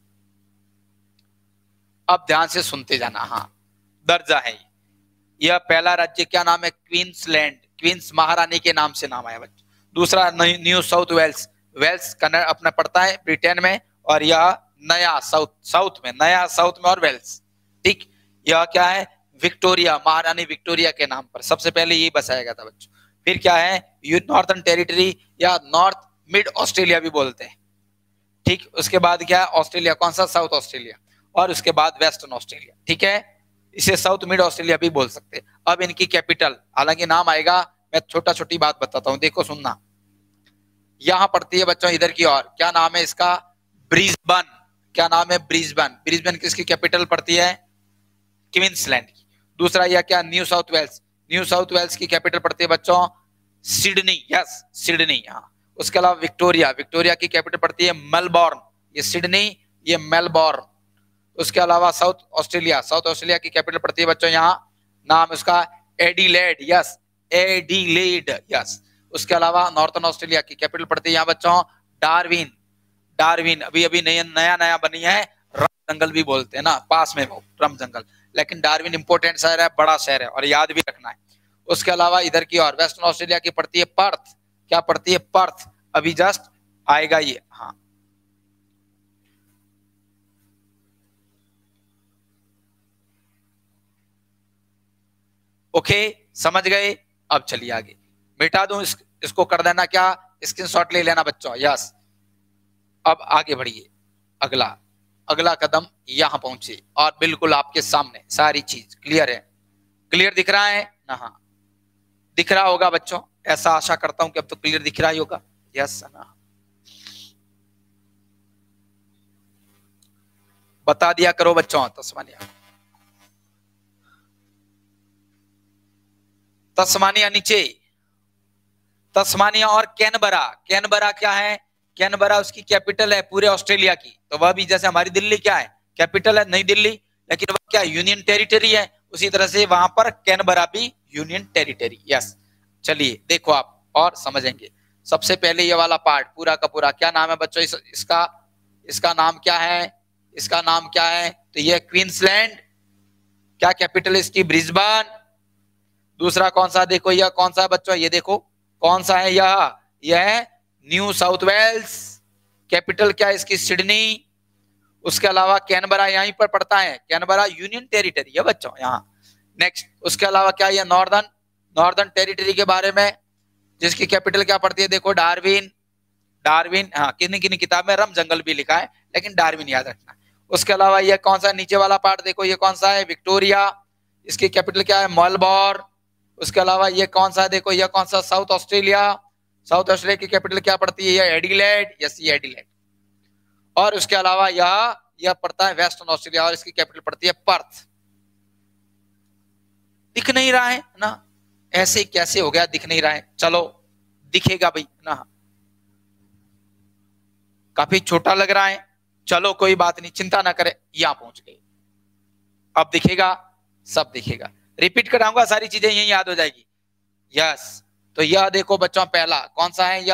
अब ध्यान से सुनते जाना। हाँ, दर्जा है यह पहला राज्य, क्या नाम है? क्वींसलैंड, क्वींस महारानी के नाम से नाम आया बच्चों। दूसरा New South Wales, Wales Canada अपना पड़ता है ब्रिटेन में, और यह नया साउथ में, नया साउथ में और वेल्स। ठीक, यह क्या है? विक्टोरिया, महारानी विक्टोरिया के नाम पर सबसे पहले यही बसाया गया था बच्चों। फिर क्या है? नॉर्थर्न टेरिटरी या नॉर्थ मिड ऑस्ट्रेलिया भी बोलते हैं। ठीक, उसके बाद क्या है? ऑस्ट्रेलिया, कौन सा? साउथ ऑस्ट्रेलिया, और उसके बाद वेस्टर्न ऑस्ट्रेलिया। ठीक है, इसे साउथ मिड ऑस्ट्रेलिया भी बोल सकते हैं। अब इनकी कैपिटल, हालांकि नाम आएगा, मैं छोटा छोटी बात बताता हूं, देखो सुनना। यहां पड़ती है बच्चों इधर की ओर, क्या नाम है इसका? ब्रिस्बेन। क्या नाम है? ब्रिस्बेन। ब्रिस्बेन किसकी कैपिटल पड़ती है? क्वींसलैंड की। दूसरा यह क्या? New South Wales, New South Wales की कैपिटल पड़ती है बच्चों सिडनी। Yes, Sydney. यहाँ उसके अलावा विक्टोरिया, विक्टोरिया की कैपिटल पड़ती है मेलबोर्न। ये सिडनी, ये मेलबोर्न। उसके अलावा साउथ ऑस्ट्रेलिया, साउथ ऑस्ट्रेलिया की कैपिटल पड़ती है बच्चों यहाँ, नाम उसका एडिलेड। Yes, Adelaide. यस, उसके अलावा नॉर्थर्न ऑस्ट्रेलिया की कैपिटल पड़ती है यहाँ बच्चों डार्विन। डार्विन अभी अभी नया नया बनी है, रम जंगल भी बोलते हैं ना, पास में वो रम जंगल, लेकिन डार्विन इंपोर्टेंट शहर है, बड़ा शहर है और याद भी रखना है। उसके अलावा इधर की और वेस्टर्न ऑस्ट्रेलिया की पड़ती है पर्थ। क्या पड़ती है? पर्थ, अभी जस्ट आएगा ये। हाँ, ओके, समझ गए? अब चलिए आगे, मिटा दूं इसको कर देना क्या, स्क्रीनशॉट ले लेना बच्चों। यस, अब आगे बढ़िए। अगला अगला कदम यहां पहुंचे और बिल्कुल आपके सामने सारी चीज क्लियर है। क्लियर दिख रहा है ना? हाँ, दिख रहा होगा बच्चों, ऐसा आशा करता हूं कि अब तो क्लियर दिख रहा ही होगा। यस ना? बता दिया करो बच्चों। तस्मानिया, तस्मानिया नीचे, तस्मानिया और कैनबरा। कैनबरा क्या है? कैनबरा उसकी कैपिटल है पूरे ऑस्ट्रेलिया की, तो वह भी जैसे हमारी दिल्ली क्या है? कैपिटल है नई दिल्ली, लेकिन वह क्या? यूनियन टेरिटरी है। उसी तरह से वहां पर कैनबरा भी यूनियन टेरिटरी। यस, चलिए देखो आप और समझेंगे। सबसे पहले ये वाला पार्ट पूरा का पूरा, क्या नाम है बच्चों इसका? इसका नाम क्या है? इसका नाम क्या है? तो ये क्वींसलैंड। क्या कैपिटल इसकी? ब्रिस्बेन। दूसरा कौन सा? देखो यह कौन सा है बच्चों? ये देखो, कौन सा है यह न्यू साउथ वेल्स। कैपिटल क्या है इसकी? सिडनी। उसके अलावा कैनबरा यहीं पर पड़ता है, कैनबरा यूनियन टेरिटरी है बच्चों यहाँ। नेक्स्ट उसके अलावा क्या है? नॉर्दर्न टेरिटरी के बारे में, जिसकी कैपिटल क्या पड़ती है? देखो डार्विन। डार्विन, हाँ किन्हीं किन्हीं किताब में रम जंगल भी लिखा है, लेकिन डार्विन याद रखना। उसके अलावा ये कौन सा नीचे वाला पार्ट देखो, ये कौन सा है? विक्टोरिया। इसकी कैपिटल क्या है? मेलबोर्न। उसके अलावा ये कौन सा है? देखो ये कौन सा? South Australia. साउथ ऑस्ट्रेलिया की कैपिटल क्या पड़ती है? ये एडिलेड। यस ये एडिलेड। और उसके अलावा यह पड़ता है वेस्टर्न ऑस्ट्रेलिया, और इसकी कैपिटल पड़ती है पर्थ। दिख नहीं रहा है ना? ऐसे कैसे हो गया? दिख नहीं रहा है, चलो दिखेगा भाई ना। काफी छोटा लग रहा है, चलो कोई बात नहीं, चिंता ना करें, यहां पहुंच गए। अब दिखेगा, सब दिखेगा। रिपीट कराऊंगा, सारी चीजें यही याद हो जाएगी। यस, तो यह देखो बच्चों, पहला कौन सा है?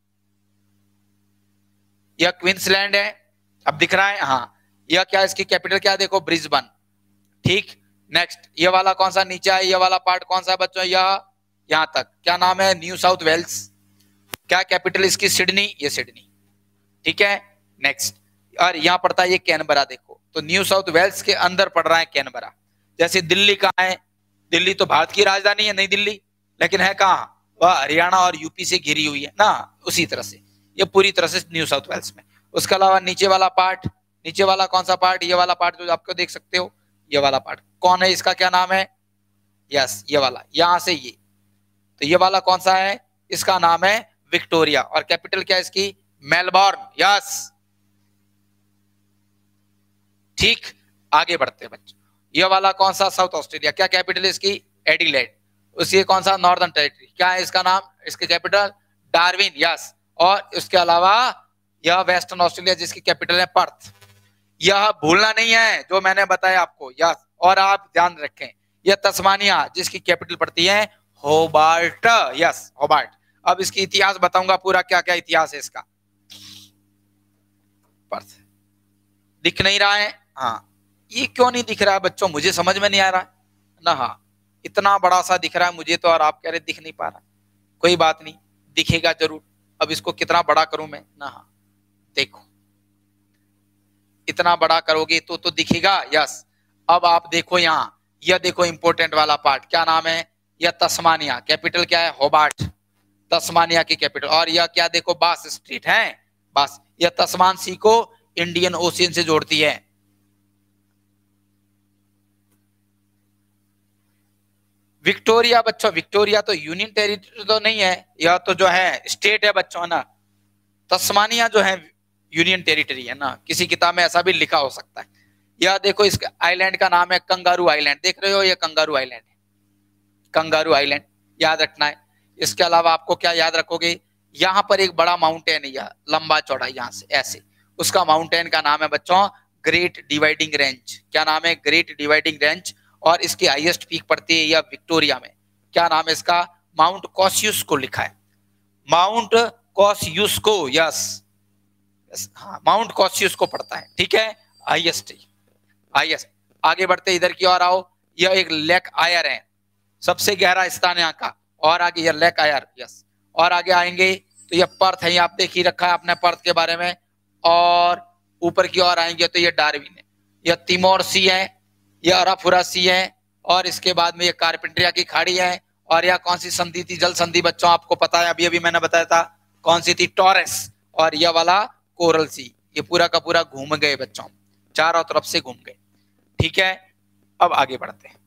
यह क्वींसलैंड है। अब दिख रहा है? हाँ। यह क्या? इसकी कैपिटल क्या? देखो ब्रिस्बेन। ठीक। नेक्स्ट ये वाला कौन सा नीचे है? ये वाला पार्ट कौन सा है बच्चों? यहां तक क्या नाम है? New South Wales. क्या कैपिटल इसकी? सिडनी। ये सिडनी। ठीक है। नेक्स्ट, और यहां पड़ता है ये कैनबरा। देखो तो न्यू साउथ वेल्स के अंदर पड़ रहा है कैनबरा। जैसे दिल्ली कहाँ है? दिल्ली तो भारत की राजधानी है, नई दिल्ली, लेकिन है कहाँ? वह हरियाणा और यूपी से घिरी हुई है ना, उसी तरह से ये पूरी तरह से न्यू साउथ वेल्स में। उसके अलावा नीचे वाला पार्ट, नीचे वाला कौन सा पार्ट? ये वाला पार्ट जो आपको देख सकते हो, ये वाला पार्ट कौन है? इसका क्या नाम है? यस ये वाला, यहां से ये, तो ये वाला कौन सा है? इसका नाम है विक्टोरिया, और कैपिटल क्या है इसकी? मेलबोर्न। यस ठीक। आगे बढ़ते हैं बच्चों, ये वाला कौन सा? South Australia. क्या कैपिटल है इसकी? एडिलेड। उसकी कौन सा? Northern Territory. क्या है इसका नाम? इसकी कैपिटल डार्विन। यस, और उसके अलावा यह वेस्टर्न ऑस्ट्रेलिया, जिसकी कैपिटल है पर्थ। यह भूलना नहीं है जो मैंने बताया आपको। यस, और आप ध्यान रखें, यह तस्मानिया, जिसकी कैपिटल पड़ती है होबार्ट। Yes Hobart. अब इसकी इतिहास बताऊंगा पूरा, क्या क्या इतिहास है इसका। पर्थ दिख नहीं रहा है? हाँ, ये क्यों नहीं दिख रहा है बच्चों? मुझे समझ में नहीं आ रहा ना। हाँ, इतना बड़ा सा दिख रहा है मुझे तो, और आप कह रहे दिख नहीं पा रहा। कोई बात नहीं, दिखेगा जरूर। अब इसको कितना बड़ा करूं मैं ना। हाँ देखो, इतना बड़ा करोगे तो दिखेगा। यस, अब आप देखो यहाँ, यह देखो इंपॉर्टेंट वाला पार्ट, क्या नाम है? यह तस्मानिया। कैपिटल क्या है? होबार्ट, तस्मानिया की कैपिटल। और यह क्या? देखो बास स्ट्रीट है, बास। यह तस्मान सी को इंडियन ओशियन से जोड़ती है। विक्टोरिया बच्चों, विक्टोरिया तो यूनियन टेरिटरी तो नहीं है, यह तो जो है स्टेट है बच्चों ना। तस्मानिया जो है यूनियन टेरिटरी है ना, किसी किताब में ऐसा भी लिखा हो सकता है। यह देखो, इस आइलैंड का नाम है कंगारू आइलैंड। देख रहे हो, ये कंगारू आइलैंड है, कंगारू आइलैंड याद रखना है। इसके अलावा आपको क्या याद रखोगे? यहाँ पर एक बड़ा माउंटेन है, यह लंबा चौड़ा, यहाँ से ऐसे, उसका माउंटेन का नाम है बच्चों ग्रेट डिवाइडिंग रेंज। क्या नाम है? Great Dividing Range. और इसकी हाईएस्ट पीक पड़ती है यह विक्टोरिया में। क्या नाम है इसका? माउंट कॉस्यूस को लिखा है, माउंट कॉस्यूस को। यस, हाँ माउंट कॉस्यूस को पड़ता है। ठीक है, हाईएस्ट, हाईएस्ट। आगे बढ़ते इधर की ओर आओ, यह एक लेक आयर है, सबसे गहरा स्थान यहाँ का। और आगे यह लेक आयर। यस, और आगे आएंगे तो यह पर्थ है, आप देख ही रखा है आपने पर्थ के बारे में। और ऊपर की ओर आएंगे तो यह डार्विन है, यह तिमोर सी है, यह अराफुरा सी है, और इसके बाद में यह कारपेंट्रिया की खाड़ी है। और यह कौन सी संधि थी? जल संधि बच्चों, आपको पता है, अभी अभी मैंने बताया था कौन सी थी? टॉरस। और यह वाला कोरल सी। ये पूरा का पूरा घूम गए बच्चों, चारों तरफ से घूम गए। ठीक है, अब आगे बढ़ते हैं,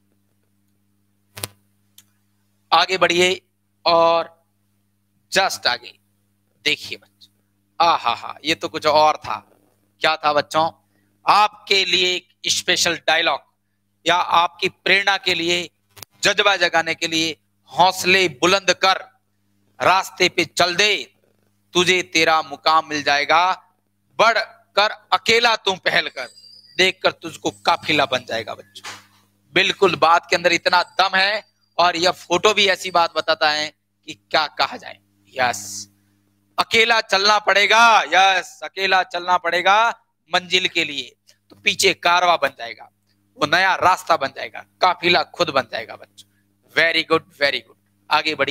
आगे बढ़िए और जस्ट आगे देखिए बच्चों। हा, ये तो कुछ और था। क्या था बच्चों? आपके लिए एक स्पेशल डायलॉग, या आपकी प्रेरणा के लिए, जज्बा जगाने के लिए, हौसले बुलंद कर, रास्ते पे चल दे, तुझे तेरा मुकाम मिल जाएगा, बढ़ कर अकेला तू पहल कर, देखकर तुझको काफिला बन जाएगा बच्चों। बिल्कुल, बात के अंदर इतना दम है, और यह फोटो भी ऐसी बात बताता है कि क्या कहा जाए। यस, अकेला चलना पड़ेगा, यस अकेला चलना पड़ेगा मंजिल के लिए, तो पीछे कारवा बन जाएगा, वो नया रास्ता बन जाएगा, काफिला खुद बन जाएगा बच्चों। Very good, very good. आगे बढ़िए,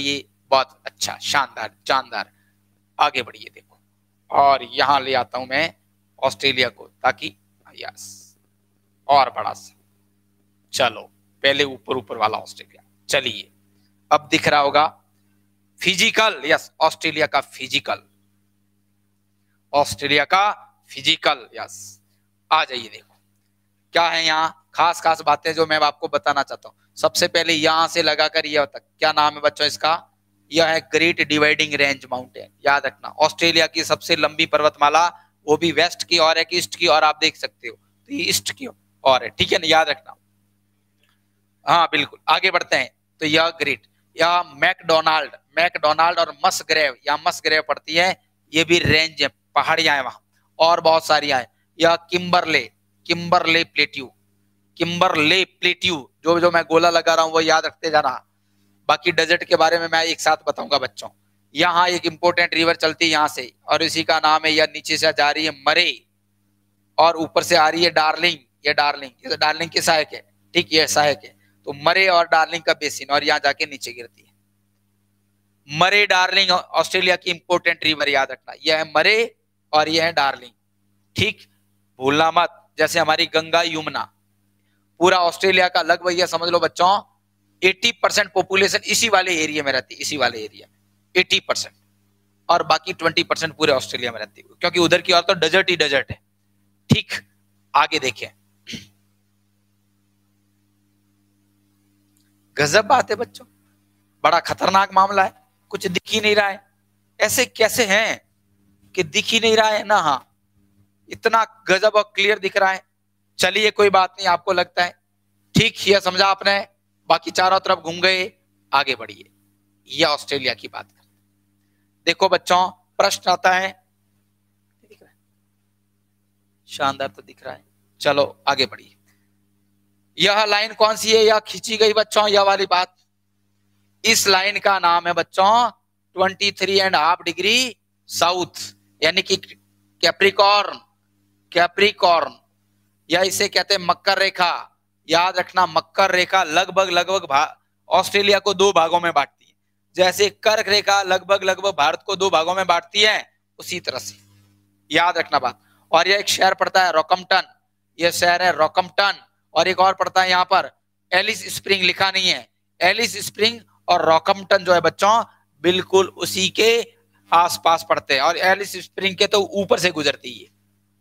बहुत अच्छा, शानदार, जानदार। आगे बढ़िए देखो, और यहां ले आता हूं मैं ऑस्ट्रेलिया को, ताकि यस और बड़ा सा। चलो पहले ऊपर ऊपर वाला ऑस्ट्रेलिया। चलिए अब दिख रहा होगा फिजिकल, यस ऑस्ट्रेलिया का फिजिकल, ऑस्ट्रेलिया का फिजिकल, यस। आ जाइए देखो क्या है यहाँ खास खास बातें जो मैं आपको बताना चाहता हूँ। सबसे पहले यहां से लगाकर यह तक, क्या नाम है बच्चों इसका? यह है ग्रेट डिवाइडिंग रेंज माउंटेन। याद रखना ऑस्ट्रेलिया की सबसे लंबी पर्वतमाला, वो भी वेस्ट की और है कि ईस्ट की, और आप देख सकते हो तो ये ईस्ट की और है, ठीक है ना, याद रखना। हाँ बिल्कुल, आगे बढ़ते हैं। तो यह ग्रेट, यह मैकडोनाल्ड, मैकडोनाल्ड और मस्ग्रेव, यहाँ मस्ग्रेव पड़ती है, ये भी रेंज है, पहाड़ियां हैं वहां, और बहुत सारी हैं। यह Kimberley, Kimberley plateau, Kimberley plateau, जो जो मैं गोला लगा रहा हूं वो याद रखते जाना। बाकी डेजर्ट के बारे में मैं एक साथ बताऊंगा बच्चों। यहाँ एक इंपोर्टेंट रिवर चलती है यहाँ से, और इसी का नाम है, यह नीचे से जा रही है मरे, और ऊपर से आ रही है डार्लिंग। ये डार्लिंग, ये तो डार्लिंग की सहायक है, ठीक, ये सहायक है। तो मरे और डार्लिंग का बेसिन, और यहाँ जाके नीचे गिरती है। मरे डार्लिंग ऑस्ट्रेलिया की इंपोर्टेंट रिवर, याद रखना, यह है मरे और यह है डार्लिंग, ठीक, भूलना मत। जैसे हमारी गंगा यमुना, पूरा ऑस्ट्रेलिया का लगभग यह समझ लो बच्चों 80% पॉपुलेशन इसी वाले एरिया में रहती है, इसी वाले एरिया में 80%, और बाकी 20% पूरे ऑस्ट्रेलिया में रहती है, क्योंकि उधर की और तो डेजर्ट ही डेजर्ट है, ठीक। आगे देखें, गजब बात है बच्चों, बड़ा खतरनाक मामला है, कुछ दिख ही नहीं रहा है। ऐसे कैसे हैं कि दिख ही नहीं रहा है ना? हाँ, इतना गजब और क्लियर दिख रहा है। चलिए कोई बात नहीं, आपको लगता है ठीक, यह समझा आपने, बाकी चारों तरफ घूम गए। आगे बढ़िए, यह ऑस्ट्रेलिया की बात करते हैं। देखो बच्चों, प्रश्न आता है, दिख रहा है, शानदार तो दिख रहा है। चलो आगे बढ़िए, यह लाइन कौन सी है, यह खींची गई बच्चों, यह वाली बात, इस लाइन का नाम है बच्चों 23.5 डिग्री साउथ, यानी कि कैप्रिकॉर्न, कैप्रिकॉर्न, या इसे कहते हैं मकर रेखा। याद रखना, मकर रेखा लगभग लगभग ऑस्ट्रेलिया को 2 भागों में बांटती है, जैसे कर्क रेखा लगभग लगभग भारत को 2 भागों में बांटती है, उसी तरह से याद रखना बात। और यह एक शहर पड़ता है रॉकम्पटन, यह शहर है रॉकम्पटन, और एक और पड़ता है यहाँ पर एलिस स्प्रिंग, लिखा नहीं है, एलिस स्प्रिंग और रॉकम्पटन जो है बच्चों बिल्कुल उसी के आसपास पड़ते हैं, और एलिस स्प्रिंग के तो ऊपर से गुजरती है।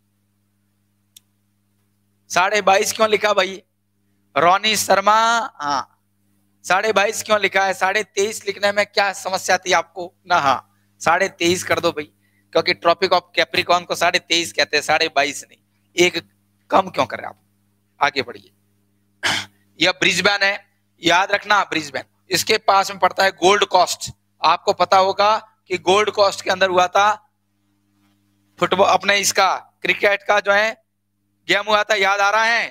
22.5 क्यों लिखा भाई रोनी शर्मा? हाँ 22.5 क्यों लिखा है? 23.5 लिखने में क्या समस्या थी आपको ना? हाँ 23.5 कर दो भाई, क्योंकि ट्रॉपिक ऑफ कैप्रिकॉर्न को 23.5 कहते हैं, 22.5 नहीं, एक कम क्यों कर रहे आप? आगे बढ़िए, यह ब्रिस्बेन है, याद रखना ब्रिस्बेन, इसके पास में पड़ता है गोल्ड कोस्ट। आपको पता होगा कि गोल्ड कोस्ट के अंदर हुआ था फुटबॉल, अपने इसका क्रिकेट का जो है गेम हुआ था, याद आ रहा है?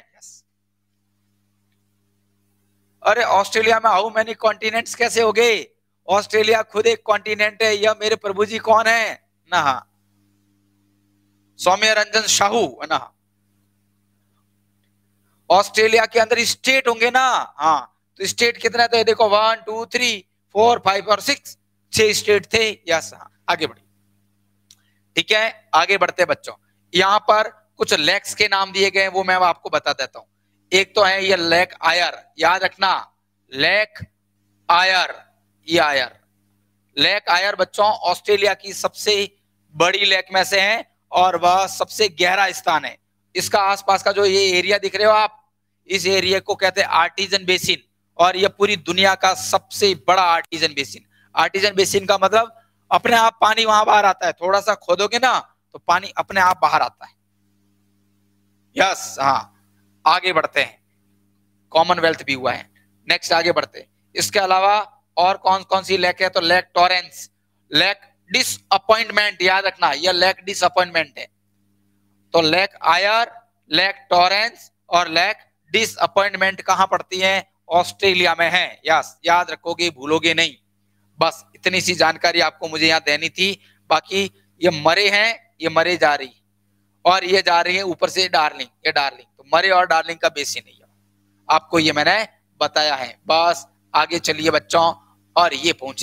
अरे ऑस्ट्रेलिया में हाउ मेनी कॉन्टिनेंट्स कैसे हो गए? ऑस्ट्रेलिया खुद एक कॉन्टिनेंट है, यह मेरे प्रभु जी कौन है ना? सौम्य रंजन साहू है ना। ऑस्ट्रेलिया के अंदर स्टेट होंगे ना? हाँ, तो स्टेट कितने थे देखो, 1 2 3 4 5 और 6, 6 स्टेट थे। यस, हाँ आगे बढ़िए, ठीक है आगे बढ़ते बच्चों। यहां पर कुछ लेक्स के नाम दिए गए हैं, वो मैं आपको बता देता हूं। एक तो है ये लेक आयर, याद रखना लेक आयर, ये आयर, लेक आयर बच्चों ऑस्ट्रेलिया की सबसे बड़ी लेक में से है, और वह सबसे गहरा स्थान है। इसका आसपास का जो ये एरिया दिख रहे हो आप, इस एरिया को कहते हैं आर्टिजन बेसिन, और यह पूरी दुनिया का सबसे बड़ा आर्टिजन बेसिन। आर्टिजन बेसिन का मतलब अपने आप पानी वहां बाहर आता है, थोड़ा सा खोदोगे ना तो पानी अपने आप बाहर आता है। यस, हाँ आगे बढ़ते हैं, कॉमनवेल्थ भी हुआ है। नेक्स्ट आगे बढ़ते हैं, इसके अलावा और कौन कौन सी लेक है? तो लेक टॉरेंस, लेक डिसअपॉइंटमेंट, याद रखना यह लेक डिसअपॉइंटमेंट है। तो लेक आयर, लेक टॉरेंस और लेक डिसअपॉइंटमेंट कहां पड़ती है? ऑस्ट्रेलिया में है। यस, याद रखोगे, भूलोगे नहीं, बस इतनी सी जानकारी आपको मुझे यहाँ देनी थी। बाकी ये मरे हैं, ये मरे जा रही, और ये जा रही है ऊपर से डार्लिंग, ये डार्लिंग, तो मरे और डार्लिंग का बेसिन नहीं है, आपको ये मैंने बताया है। बस आगे चलिए बच्चों, और ये पहुंचे हम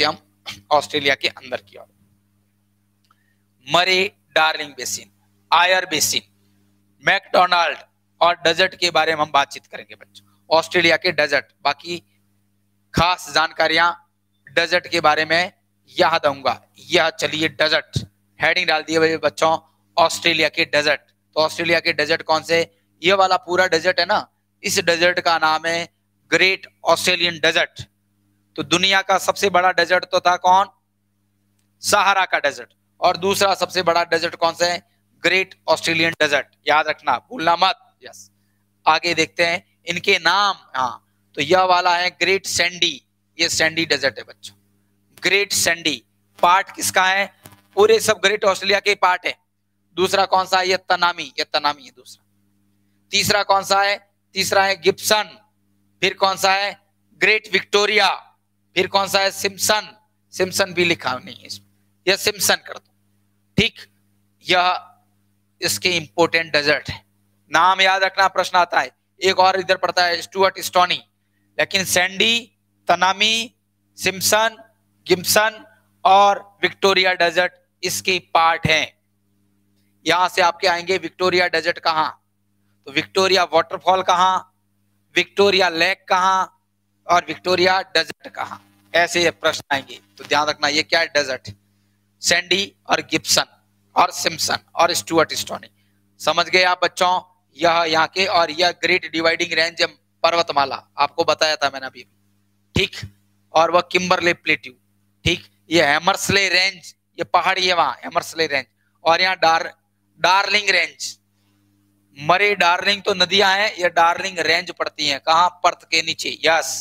ऑस्ट्रेलिया के अंदर की ओर। Murray Darling basin, Eyre basin, McDonald और डेजर्ट के बारे में हम बातचीत करेंगे बच्चों। ऑस्ट्रेलिया के डेजर्ट, बाकी खास जानकारियां डेजर्ट के बारे में यह दूंगा। यह चलिए डेजर्ट हेडिंग डाल दिए बच्चों, ऑस्ट्रेलिया के डेजर्ट। तो ऑस्ट्रेलिया के डेजर्ट कौन से? ये वाला पूरा डेजर्ट है ना, इस डेजर्ट का नाम है ग्रेट ऑस्ट्रेलियन डेजर्ट। तो दुनिया का सबसे बड़ा डेजर्ट तो था कौन? सहारा का डेजर्ट। और दूसरा सबसे बड़ा डेजर्ट कौन सा है? Great Australian desert. याद रखना, भूलना मत। यस, आगे देखते हैं इनके नाम। हाँ, तो यह वाला है ग्रेट सैंडी, ये सैंडी डेजर्ट है बच्चों। ग्रेट सैंडी पार्ट किसका है? पूरे सब ग्रेट ऑस्ट्रेलिया के पार्ट है। दूसरा कौन सा है? ये तनामी, ये तनामी है दूसरा। तीसरा कौन सा है? तीसरा है गिब्सन। फिर कौन सा है? Great Victoria. फिर कौन सा है? सिम्पसन। सिम्पसन भी लिखा नहीं है इसमें, यह सिम्पसन कर दो, ठीक। यह इसके इंपोर्टेंट डेजर्ट है। नाम याद रखना, प्रश्न आता है। एक और इधर पड़ता है स्टुअर्ट स्टोनी, लेकिन सैंडी, तनामी, सिम्पसन, गिब्सन और विक्टोरिया डेजर्ट इसके पार्ट हैं। यहां से आपके आएंगे विक्टोरिया डेजर्ट कहां, तो विक्टोरिया वाटरफॉल कहां, विक्टोरिया लेक कहां और विक्टोरिया डेजर्ट कहां, ऐसे प्रश्न आएंगे। तो ध्यान रखना ये क्या है? डेजर्ट। सैंडी और गिब्सन और सिम्पसन और स्टुअर्ट स्टोनी, समझ गए आप बच्चों? यह यहाँ के, और यह ग्रेट डिवाइडिंग रेंज पर्वतमाला आपको बताया था मैंने अभी, ठीक। और वह किम्बरले प्लेट्यू, ठीक। ये हैमर्सले रेंज, ये पहाड़ी है वहां, हैमर्सले रेंज। और यहाँ डार्लिंग रेंज, मरे डार्लिंग तो नदियां हैं, ये डार्लिंग रेंज पड़ती हैं कहां? पर्थ के नीचे। यस,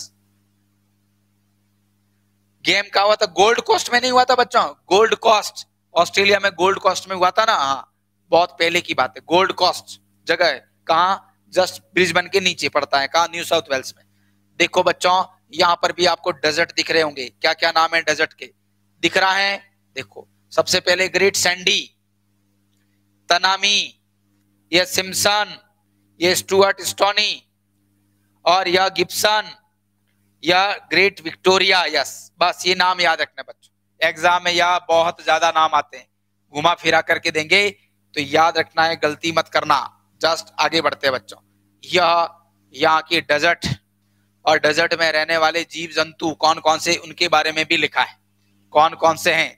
गेम का हुआ था गोल्ड कोस्ट में, नहीं हुआ था बच्चों? गोल्ड कोस्ट ऑस्ट्रेलिया में गोल्ड कोस्ट में हुआ था ना। हाँ, बहुत पहले की बात है। गोल्ड कोस्ट जगह है कहां? जस्ट ब्रिस्बेन के नीचे पड़ता है, कहां? न्यू साउथ वेल्स में। देखो बच्चों, यहां पर भी आपको डेजर्ट दिख रहे होंगे। क्या क्या नाम है डेजर्ट के? दिख रहा है, देखो। सबसे पहले ग्रेट सैंडी, तनामी, ये सिम्पसन, ये स्टुअर्ट स्टोनी और यह गिब्सन, या ग्रेट विक्टोरिया। यस, बस ये नाम याद रखना बच्चों, एग्जाम में यह बहुत ज्यादा नाम आते हैं, घुमा फिरा करके देंगे, तो याद रखना है, गलती मत करना। जस्ट आगे बढ़ते हैं बच्चों। यह यहाँ की डेजर्ट और डेजर्ट में रहने वाले जीव जंतु कौन कौन से, उनके बारे में भी लिखा है, कौन कौन से हैं।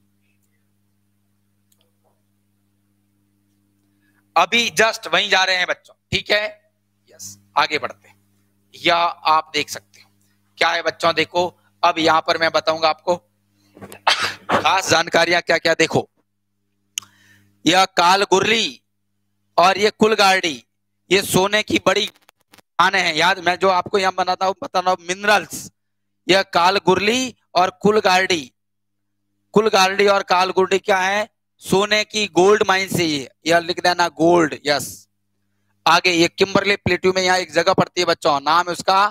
अभी जस्ट वहीं जा रहे हैं बच्चों, ठीक है। यस, आगे बढ़ते हैं। यह आप देख सकते हो क्या है बच्चों, देखो। अब यहां पर मैं बताऊंगा आपको खास जानकारियां क्या क्या। देखो, यह कालगुरली और ये कुलगार्डी, ये सोने की बड़ी खाने हैं। याद, मैं जो आपको यहां बता रहा हूं मिनरल्स, यह कालगुरली और कुलगार्डी, कुलगार्डी और कालगुरडी क्या है? सोने की गोल्ड माइन से ये, यह लिख देना गोल्ड। यस, आगे ये किम्बरले प्लेट्यू में यहाँ एक जगह पड़ती है बच्चों, नाम है उसका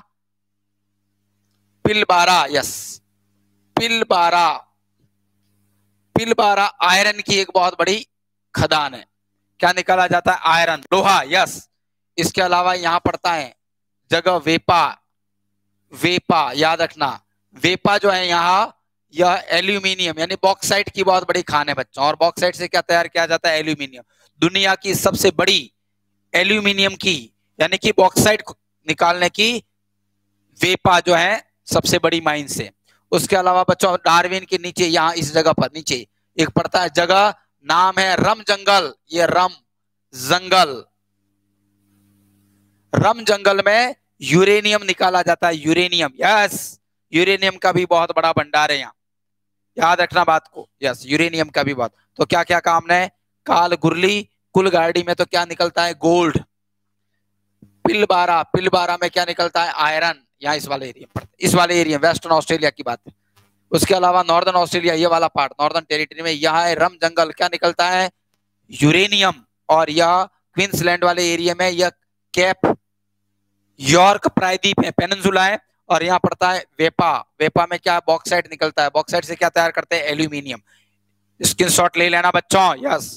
Pilbara. Yes, Pilbara. Pilbara iron की एक बहुत बड़ी खदान है। क्या निकाला जाता है? आयरन, लोहा। यस, इसके अलावा यहां पड़ता है जगह वेपा। वेपा याद रखना, वेपा जो है यहाँ, यह एल्यूमिनियम यानी बॉक्साइट की बहुत बड़ी खान है बच्चों। और बॉक्साइट से क्या तैयार किया जाता है? एल्यूमिनियम। दुनिया की सबसे बड़ी एल्यूमिनियम की यानी कि बॉक्साइट निकालने की वेपा जो है सबसे बड़ी माइन से। उसके अलावा बच्चों डार्विन के नीचे, यहाँ इस जगह पर नीचे एक पड़ता है जगह, नाम है रम जंगल। ये रम जंगल, रम जंगल में यूरेनियम निकाला जाता है, यूरेनियम। यस, यूरेनियम का भी बहुत बड़ा भंडार है यहाँ, याद रखना बात को। यस, यूरेनियम का भी बहुत। तो क्या क्या काम है? कालगुरली, कुलगार्डी में तो क्या निकलता है? गोल्ड। पिलबारा, पिलबारा में क्या निकलता है? आयरन। यहाँ इस वाले एरिया, इस वाले एरिया वेस्टर्न ऑस्ट्रेलिया की बात है। उसके अलावा नॉर्दर्न ऑस्ट्रेलिया, ये वाला पार्ट नॉर्दर्न टेरिटरी में, यहाँ है रम जंगल, क्या निकलता है? यूरेनियम। और यह क्वींसलैंड वाले एरिया में यह कैप यॉर्क प्रायद्वीप है, पेनिनसुला है। और यहाँ पड़ता है वेपा। वेपा में क्या? बॉक्साइट निकलता है। बॉक्साइट से क्या तैयार करते हैं? एल्यूमिनियम। स्क्रीनशॉट ले लेना बच्चों। यस,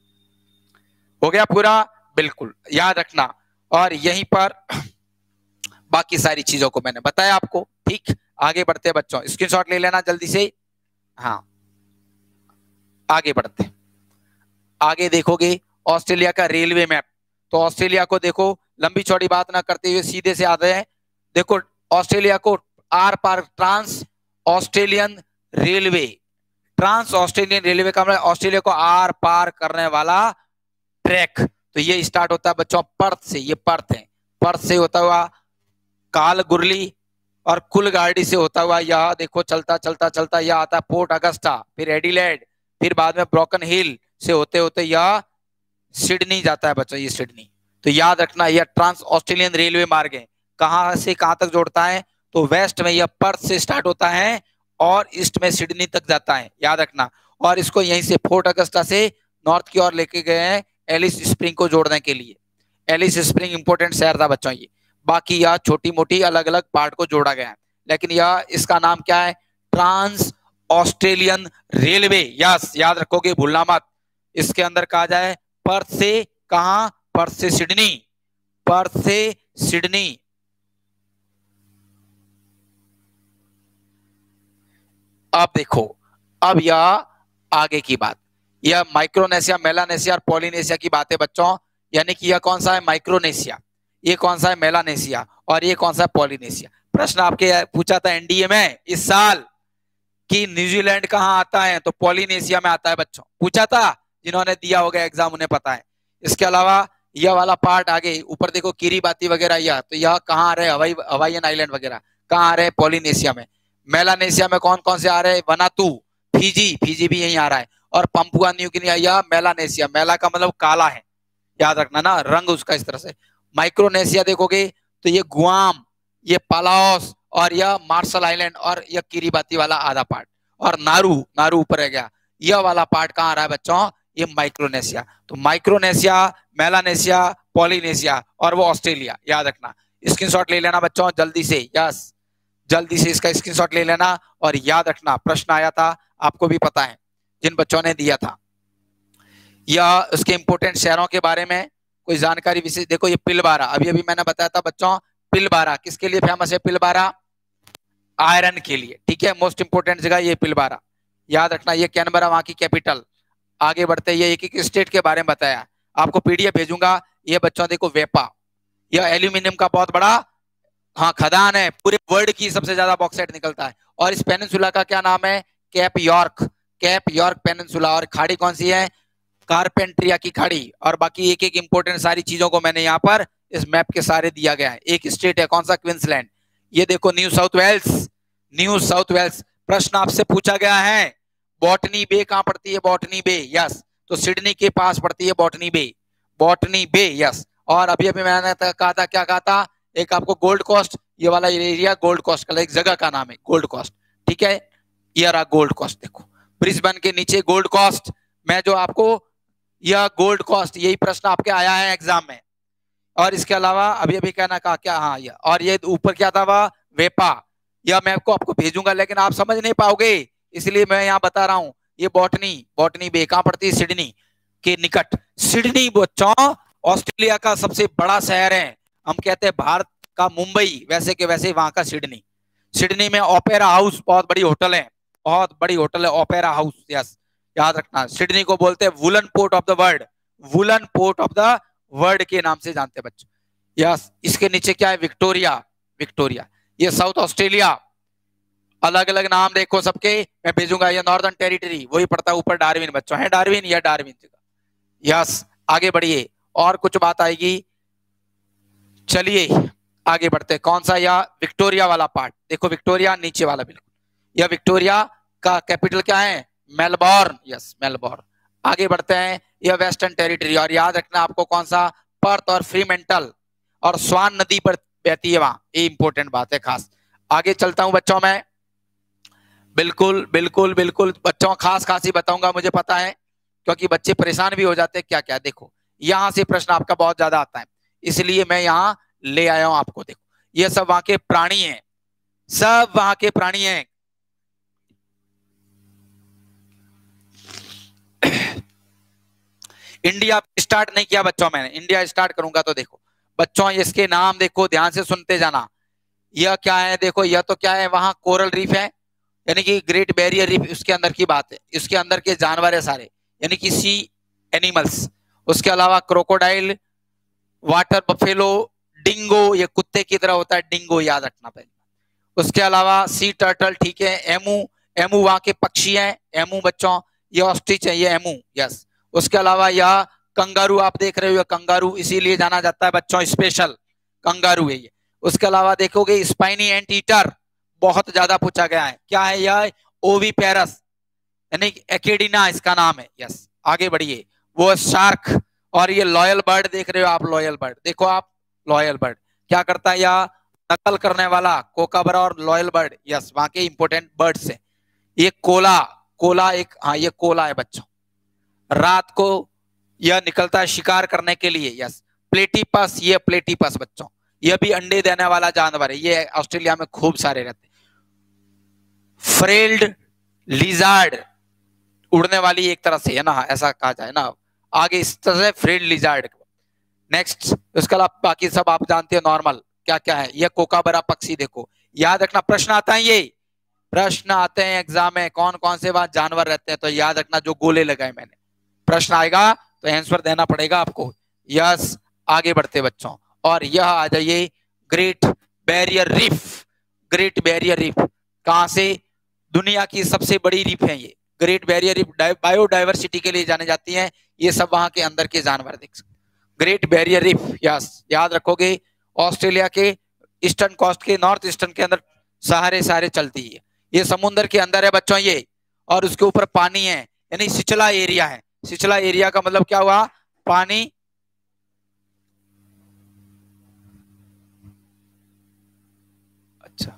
हो गया पूरा, बिल्कुल याद रखना। और यहीं पर बाकी सारी चीजों को मैंने बताया आपको। ठीक, आगे बढ़ते हैं बच्चों, स्क्रीनशॉट ले लेना जल्दी से। हाँ, आगे बढ़ते हैं। आगे देखोगे ऑस्ट्रेलिया का रेलवे मैप, तो ऑस्ट्रेलिया को देखो, लंबी चौड़ी बात ना करते हुए सीधे से आते हैं। देखो ऑस्ट्रेलिया को आर पार, trans Australian railway, trans Australian railway का मतलब ऑस्ट्रेलिया को आर पार करने वाला ट्रैक। तो ये स्टार्ट होता है बच्चों पर्थ से, ये पर्थ है, पर्थ से होता हुआ कालगुरली और कुलगाड़ी से होता हुआ यह देखो चलता चलता चलता यह आता है पोर्ट अगस्टा, फिर एडिलेड, फिर बाद में ब्रोकन हिल से होते होते यह सिडनी जाता है बच्चों, ये सिडनी। तो याद रखना यह ट्रांस ऑस्ट्रेलियन रेलवे मार्ग है, कहां से कहां तक जोड़ता है, तो वेस्ट में यह पर्थ से स्टार्ट होता है और ईस्ट में सिडनी तक जाता है, याद रखना। और इसको यहीं से फोर्ट अगस्टा से नॉर्थ की ओर लेके गए हैं एलिस स्प्रिंग को जोड़ने के लिए। एलिस स्प्रिंग इंपोर्टेंट शहर था बच्चों ये, बाकी यह छोटी मोटी अलग अलग पार्ट को जोड़ा गया है, लेकिन यह इसका नाम क्या है, ट्रांस ऑस्ट्रेलियन रेलवे। यस, याद रखोगे, भूलना मत। इसके अंदर कहा जाए पर्थ से कहां, पर्थ से सिडनी, पर्थ से सिडनी। अब देखो, अब यह आगे की बात, यह माइक्रोनेशिया, मेलानेशिया और पॉलिनेशिया की बात है बच्चों। यानी कि यह कौन सा है, माइक्रोनेशिया, ये कौन सा है, मेलानेशिया, और ये कौन सा है, पॉलिनेशिया। प्रश्न आपके पूछा था एनडीए में इस साल कि न्यूजीलैंड कहां आता है, तो पॉलिनेशिया में आता है बच्चों, पूछा था, जिन्होंने दिया होगा एग्जाम उन्हें पता है। इसके अलावा यह वाला पार्ट आगे ऊपर देखो किरीबाती वगैरह, यह तो यह कहाँ आ रहे हैं, हवाईयन आइलैंड वगैरह कहाँ आ रहे हैं, पॉलिनेशिया में। मेलानेशिया में कौन कौन से आ रहे हैं, वनातू, फिजी, फिजी भी यहीं आ रहा है, और पंपुआ न्यू गिनी, यह मेलानेशिया, मेला का मतलब काला है, याद रखना ना, रंग उसका इस तरह से। माइक्रोनेशिया देखोगे तो ये गुआम, ये पालाओस, और यह मार्शल आइलैंड, और यह किरीबाती वाला आधा पार्ट, और नारू, नारू ऊपर रह गया। यह वाला पार्ट कहाँ आ रहा है बच्चों, ये माइक्रोनेशिया। तो माइक्रोनेशिया, मेलानेशिया, पॉलिनेशिया, और वो ऑस्ट्रेलिया, याद रखना। स्क्रीनशॉट ले लेना बच्चों जल्दी से, यस, जल्दी से इसका स्क्रीनशॉट ले लेना और याद रखना। प्रश्न आया था, आपको भी पता है, जिन बच्चों ने दिया था। या उसके इंपोर्टेंट शहरों के बारे में कोई जानकारी विशेष, देखो ये पिलबारा, अभी अभी मैंने बताया था बच्चों, पिलबारा किसके लिए फेमस है, पिलबारा आयरन के लिए, ठीक है, मोस्ट इंपोर्टेंट जगह ये पिलबारा, याद रखना। ये कैनबरा वहां की कैपिटल। आगे बढ़ते, ये एक एक स्टेट के बारे में बताया, आपको पीडीएफ भेजूंगा। ये बच्चों देखो वेपा, यह एल्यूमिनियम का बहुत बड़ा हाँ खदान है, पूरे वर्ल्ड की सबसे ज्यादा बॉक्साइट निकलता है। और इस पेनिनसुला का क्या नाम है, Cape York, Cape York Peninsula. और खाड़ी कौन सी है, कारपेंट्रिया की खाड़ी। और बाकी एक एक इंपोर्टेंट सारी चीजों को मैंने यहाँ पर इस मैप के सारे दिया गया है। एक स्टेट है कौन सा, क्वींसलैंड। ये देखो New South Wales, New South Wales. प्रश्न आपसे पूछा गया है बॉटनी बे कहाँ पड़ती है, बॉटनी बे, यस, तो सिडनी के पास पड़ती है Botany Bay, Botany Bay, yes. और अभी अभी मैंने कहा था, क्या कहा था, एक आपको गोल्ड कोस्ट, ये वाला एरिया गोल्ड कोस्ट का एक जगह का नाम है, गोल्ड कोस्ट, ठीक है, ये रहा गोल्ड कोस्ट। देखो ब्रिस्बेन के नीचे गोल्ड कोस्ट, मैं जो आपको यह गोल्ड कोस्ट, यही प्रश्न आपके आया है एग्जाम में। और इसके अलावा अभी अभी कहना कहा क्या, हाँ ये, और ये ऊपर क्या था वह वेपा, यह मैं आपको भेजूंगा लेकिन आप समझ नहीं पाओगे, इसलिए मैं यहाँ बता रहा हूँ। ये बॉटनी, बॉटनी बे कहाँ पड़ती है, सिडनी के निकट। सिडनी बच्चों ऑस्ट्रेलिया का सबसे बड़ा शहर है, हम कहते हैं भारत का मुंबई, वैसे के वैसे वहां का सिडनी। सिडनी में ओपेरा हाउस बहुत बड़ी होटल है, बहुत बड़ी होटल है ओपेरा हाउस, यस, याद रखना। सिडनी को बोलते हैं woollen port of the world, woollen port of the world के नाम से जानते हैं बच्चों, यस। इसके नीचे क्या है, विक्टोरिया, विक्टोरिया। ये साउथ ऑस्ट्रेलिया, अलग अलग नाम देखो सबके, मैं भेजूंगा। ये नॉर्दर्न टेरिटरी, वही पड़ता है ऊपर डार्विन बच्चों, है डार्विन, या डार्विन जगह, यस। आगे बढ़िए, और कुछ बात आएगी, चलिए आगे बढ़ते। कौन सा, या विक्टोरिया वाला पार्ट देखो, विक्टोरिया नीचे वाला बिल्कुल, यह विक्टोरिया का कैपिटल क्या है, मेलबोर्न, यस, मेलबोर्न। आगे बढ़ते हैं, यह वेस्टर्न टेरिटरी, और याद रखना आपको कौन सा, पर्थ और फ्रीमेंटल, और स्वान नदी पर बहती है वहां, ये इंपॉर्टेंट बात है खास। आगे चलता हूं बच्चों मैं, बिल्कुल बिल्कुल बिल्कुल बच्चों, खास खास ही बताऊंगा, मुझे पता है, क्योंकि बच्चे परेशान भी हो जाते हैं क्या क्या। देखो यहां से प्रश्न आपका बहुत ज्यादा आता है, इसलिए मैं यहाँ ले आया हूं आपको। देखो ये सब वहां के प्राणी हैं, सब वहां के प्राणी हैं। इंडिया स्टार्ट नहीं किया बच्चों मैंने, इंडिया स्टार्ट करूंगा तो देखो बच्चों, इसके नाम देखो, ध्यान से सुनते जाना। यह क्या है, देखो यह तो क्या है, वहां कोरल रीफ है, यानी कि ग्रेट बैरियर रीफ, उसके अंदर की बात है, इसके अंदर के जानवर है सारे, यानी कि सी एनिमल्स। उसके अलावा क्रोकोडाइल, वाटर बफेलो, डिंगो, ये कुत्ते की तरह होता है डिंगो, याद रखना पहले। उसके अलावा सी टर्टल, ठीक है, एमू, एमू वहां के पक्षी हैं, एमू बच्चों, ये ऑस्ट्रिच है, ये एमू, यस। उसके अलावा यह कंगारू आप देख रहे हो, कंगारू इसीलिए जाना जाता है बच्चों, स्पेशल कंगारू है ये। उसके अलावा देखोगे स्पाइनी एंट ईटर, बहुत ज्यादा पूछा गया है, क्या है यह, ओवीपेरस, यानी एकेडिना इसका नाम है, यस। आगे बढ़िए, वो शार्क, और ये लॉयल बर्ड देख रहे हो आप, लॉयल बर्ड देखो आप, लॉयल बर्ड क्या करता है, या नकल करने वाला, कोकाबरा और लॉयल बर्ड, यस, वहां के इंपोर्टेंट बर्ड्स है। ये कोला, कोला एक, हाँ ये कोला है बच्चों, रात को यह निकलता है शिकार करने के लिए, यस। प्लेटिपस, ये प्लेटिपस बच्चों, यह भी अंडे देने वाला जानवर है, ये ऑस्ट्रेलिया में खूब सारे रहते हैं। फ्रेल्ड लिजार्ड, उड़ने वाली एक तरह से है ना, ऐसा कहा जाए ना, आगे इस तरह से फ्रेल्ड लिजार्ड। नेक्स्ट, उसके अलावा बाकी सब आप जानते हो नॉर्मल, क्या क्या है, यह कोकाबरा पक्षी, देखो याद रखना, प्रश्न आता है, ये प्रश्न आते हैं एग्जाम में, कौन कौन से वहां जानवर रहते हैं, तो याद रखना, जो गोले लगाए मैंने, प्रश्न आएगा तो आंसर देना पड़ेगा आपको, यस। आगे बढ़ते बच्चों, और यह आ जाइए Great Barrier Reef, Great Barrier Reef कहां से, दुनिया की सबसे बड़ी रीफ है ये, ग्रेट बैरियर रीफ बायोडाइवर्सिटी के लिए जाने जाती है, ये सब वहां के अंदर के जानवर देख सकते। ग्रेट बैरियर रीफ, यस, याद रखोगे, ऑस्ट्रेलिया के ईस्टर्न कोस्ट के, नॉर्थ ईस्टर्न के अंदर सहारे सहारे चलती है, ये समुद्र के अंदर है बच्चों ये, और उसके ऊपर पानी है, यानी सिचला एरिया है। सिचला एरिया का मतलब क्या हुआ, पानी, अच्छा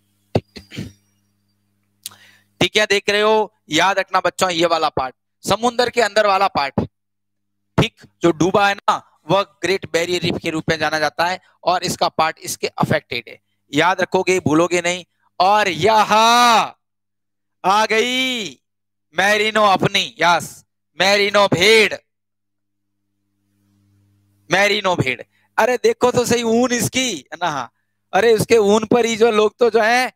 ठीक है, देख रहे हो, याद रखना बच्चों, ये वाला पार्ट समुद्र के अंदर वाला पार्ट, ठीक, जो डूबा है ना, वह ग्रेट बैरियर रीफ के रूप में जाना जाता है, और इसका पार्ट इसके अफेक्टेड है, याद रखोगे, भूलोगे नहीं। और यह आ गई मैरिनो अपनी, यस, मैरिनो भेड़, मैरिनो भेड़, अरे देखो तो सही ऊन इसकी है ना, अरे उसके ऊन पर ही जो लोग तो जो है,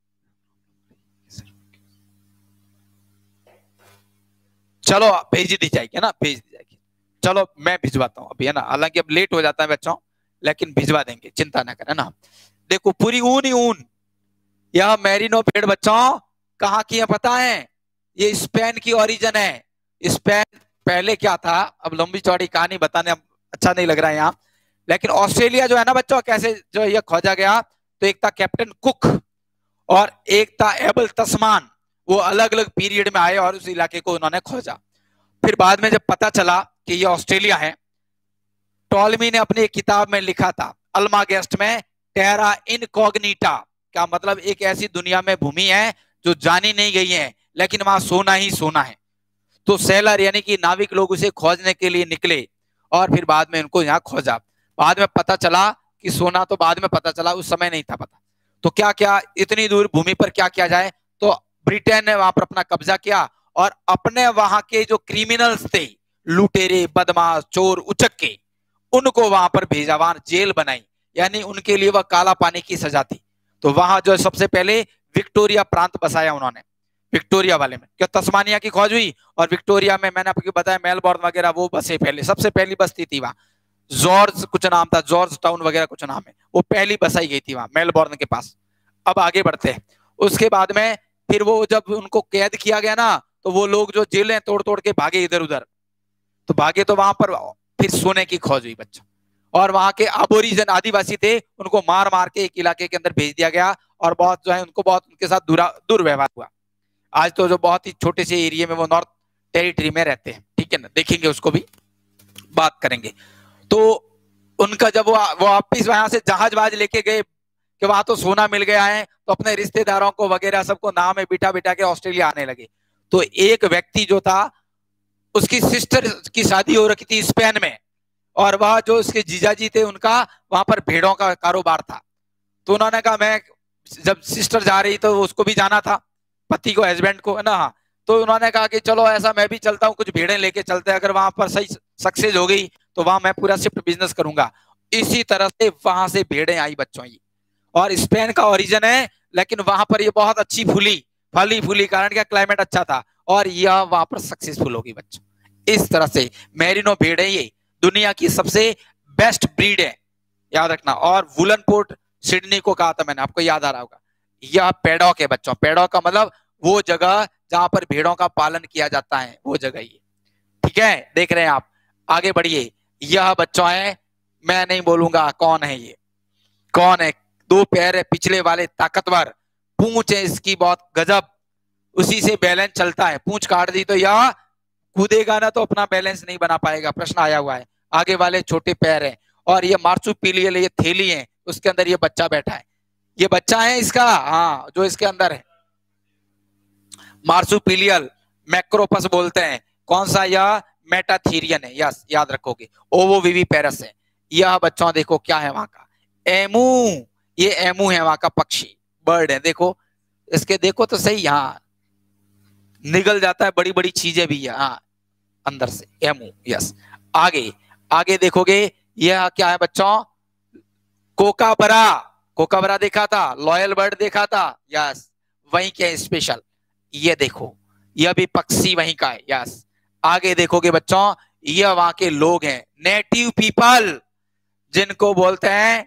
चलो भेज दी जाएगी ना, भेज दी जाएगी, चलो मैं भिजवाता हूँ अभी है ना, हालांकि अब लेट हो जाता है बच्चों, लेकिन भिजवा देंगे, चिंता ना करें ना। देखो पूरी ऊन ही ऊन, यह मैरिनो भेड़ बच्चों कहाँ की है पता है, ये स्पेन की ओरिजिन है। स्पेन, पहले क्या था, अब लंबी चौड़ी कहानी बताने अब अच्छा नहीं लग रहा है यहाँ, लेकिन ऑस्ट्रेलिया जो है ना बच्चों, कैसे जो यह खोजा गया, तो एक था कैप्टन कुक और एक था एबल तस्मान, वो अलग अलग पीरियड में आए और उस इलाके को उन्होंने खोजा। फिर बाद में जब पता चला कि ये ऑस्ट्रेलिया है, टॉलमी ने अपनी एक किताब में लिखा था, अल्मागेस्ट में, टेरा इनकॉग्निटा, क्या मतलब, एक ऐसी दुनिया में भूमि है जो जानी नहीं गई है, लेकिन वहां सोना ही सोना है। तो सेलर यानी कि नाविक लोग उसे खोजने के लिए निकले, और फिर बाद में उनको यहाँ खोजा, बाद में पता चला कि सोना, तो बाद में पता चला, उस समय नहीं था पता। तो क्या क्या, इतनी दूर भूमि पर क्या किया जाए, तो ब्रिटेन ने वहां पर अपना कब्जा किया, और अपने वहां के जो क्रिमिनल्स थे, लुटेरे, बदमाश, चोर, उचक्के, उनको वहां पर भेजा, वहां जेल बनाई, यानी उनके लिए वह काला पानी की सजा थी। तो वहां जो सबसे पहले विक्टोरिया प्रांत बसाया उन्होंने, विक्टोरिया वाले में, क्या तस्मानिया की खोज हुई, और विक्टोरिया में मैंने आपको बताया मेलबोर्न वगैरह वो बसे, पहले सबसे पहली बस्ती थी वहां, जॉर्ज कुछ नाम था, जॉर्ज टाउन वगैरह कुछ नाम है, वो पहली बसाई गई थी वहां मेलबोर्न के पास। अब आगे बढ़ते हैं, उसके बाद में फिर वो जब उनको कैद किया गया ना, तो वो लोग जो जेलें तोड़ तोड़ के भागे इधर उधर, तो भागे, तो वहां पर फिर सोने की खोज हुई बच्चों, और वहां के अबोरिजन आदिवासी थे, उनको मार मार के एक इलाके के अंदर भेज दिया गया, और बहुत जो है उनको बहुत उनके साथ दुर्व्यवहार हुआ। आज तो जो बहुत ही छोटे से एरिया में वो नॉर्थ टेरिटरी में रहते हैं, ठीक है ना, देखेंगे उसको भी बात करेंगे। तो उनका जब वो वापिस वहां से जहाज बाज लेके गए कि वहां तो सोना मिल गया है, तो अपने रिश्तेदारों को वगैरह सबको नाव में बिठा बिठा के ऑस्ट्रेलिया आने लगे। तो एक व्यक्ति जो था, उसकी सिस्टर की शादी हो रखी थी स्पेन में, और वह जो उसके जीजाजी थे उनका वहां पर भेड़ों का कारोबार था। तो उन्होंने कहा, मैं जब सिस्टर जा रही तो उसको भी जाना था, पति को, हस्बैंड को, है ना, तो उन्होंने कहा कि चलो ऐसा मैं भी चलता हूँ, कुछ भेड़ें लेके चलते हैं, अगर वहां पर सही सक्सेस हो गई तो वहां मैं पूरा शिफ्ट बिजनेस करूंगा। इसी तरह से वहां से भेड़ें आई बच्चों, ये और स्पेन का ओरिजिन है, लेकिन वहां पर ये बहुत अच्छी फली फूली, कारण क्या क्लाइमेट अच्छा था, और यह वहां पर सक्सेसफुल होगी बच्चों। इस तरह से मेरिनो भेड़ है, ये दुनिया की सबसे बेस्ट ब्रीड है, याद रखना। और वुलन पोर्ट सिडनी को कहा था मैंने, आपको याद आ रहा होगा। यह पेडॉक है बच्चों, पेडॉक का मतलब वो जगह जहां पर भेड़ों का पालन किया जाता है, वो जगह ये, ठीक है। देख रहे हैं आप, आगे बढ़िए। यह बच्चों है, मैं नहीं बोलूंगा कौन है ये, कौन है। 2 पैर है पिछले वाले, ताकतवर, पूंछ है इसकी बहुत गजब, उसी से बैलेंस चलता है। पूंछ काट दी तो यह कूदेगा ना, तो अपना बैलेंस नहीं बना पाएगा, प्रश्न आया हुआ है। आगे वाले छोटे पैर है, और ये मार्सुपिलियल, ये थैली है, उसके अंदर ये बच्चा बैठा है, ये बच्चा है इसका, हाँ, जो इसके अंदर है। मार्सुपिलियल, मैक्रोपस बोलते हैं। कौन सा? यह मेटाथीरियन है, यस, याद रखोगे। ओवोविविपेरस है। यह बच्चों देखो क्या है वहां का, एमू, ये एमू है वहां का पक्षी, बर्ड है। देखो इसके, देखो तो सही, यहाँ निगल जाता है बड़ी बड़ी चीजें भी है, हाँ, अंदर से, एमू, यस। आगे आगे देखोगे, यह क्या है बच्चों, कोकाबरा, कोकाबरा देखा था, लॉयल बर्ड देखा था, यस, वहीं के स्पेशल, ये देखो, यह भी पक्षी वहीं का है, यस। आगे देखोगे बच्चों, यह वहां के लोग हैं, नेटिव पीपल, जिनको बोलते हैं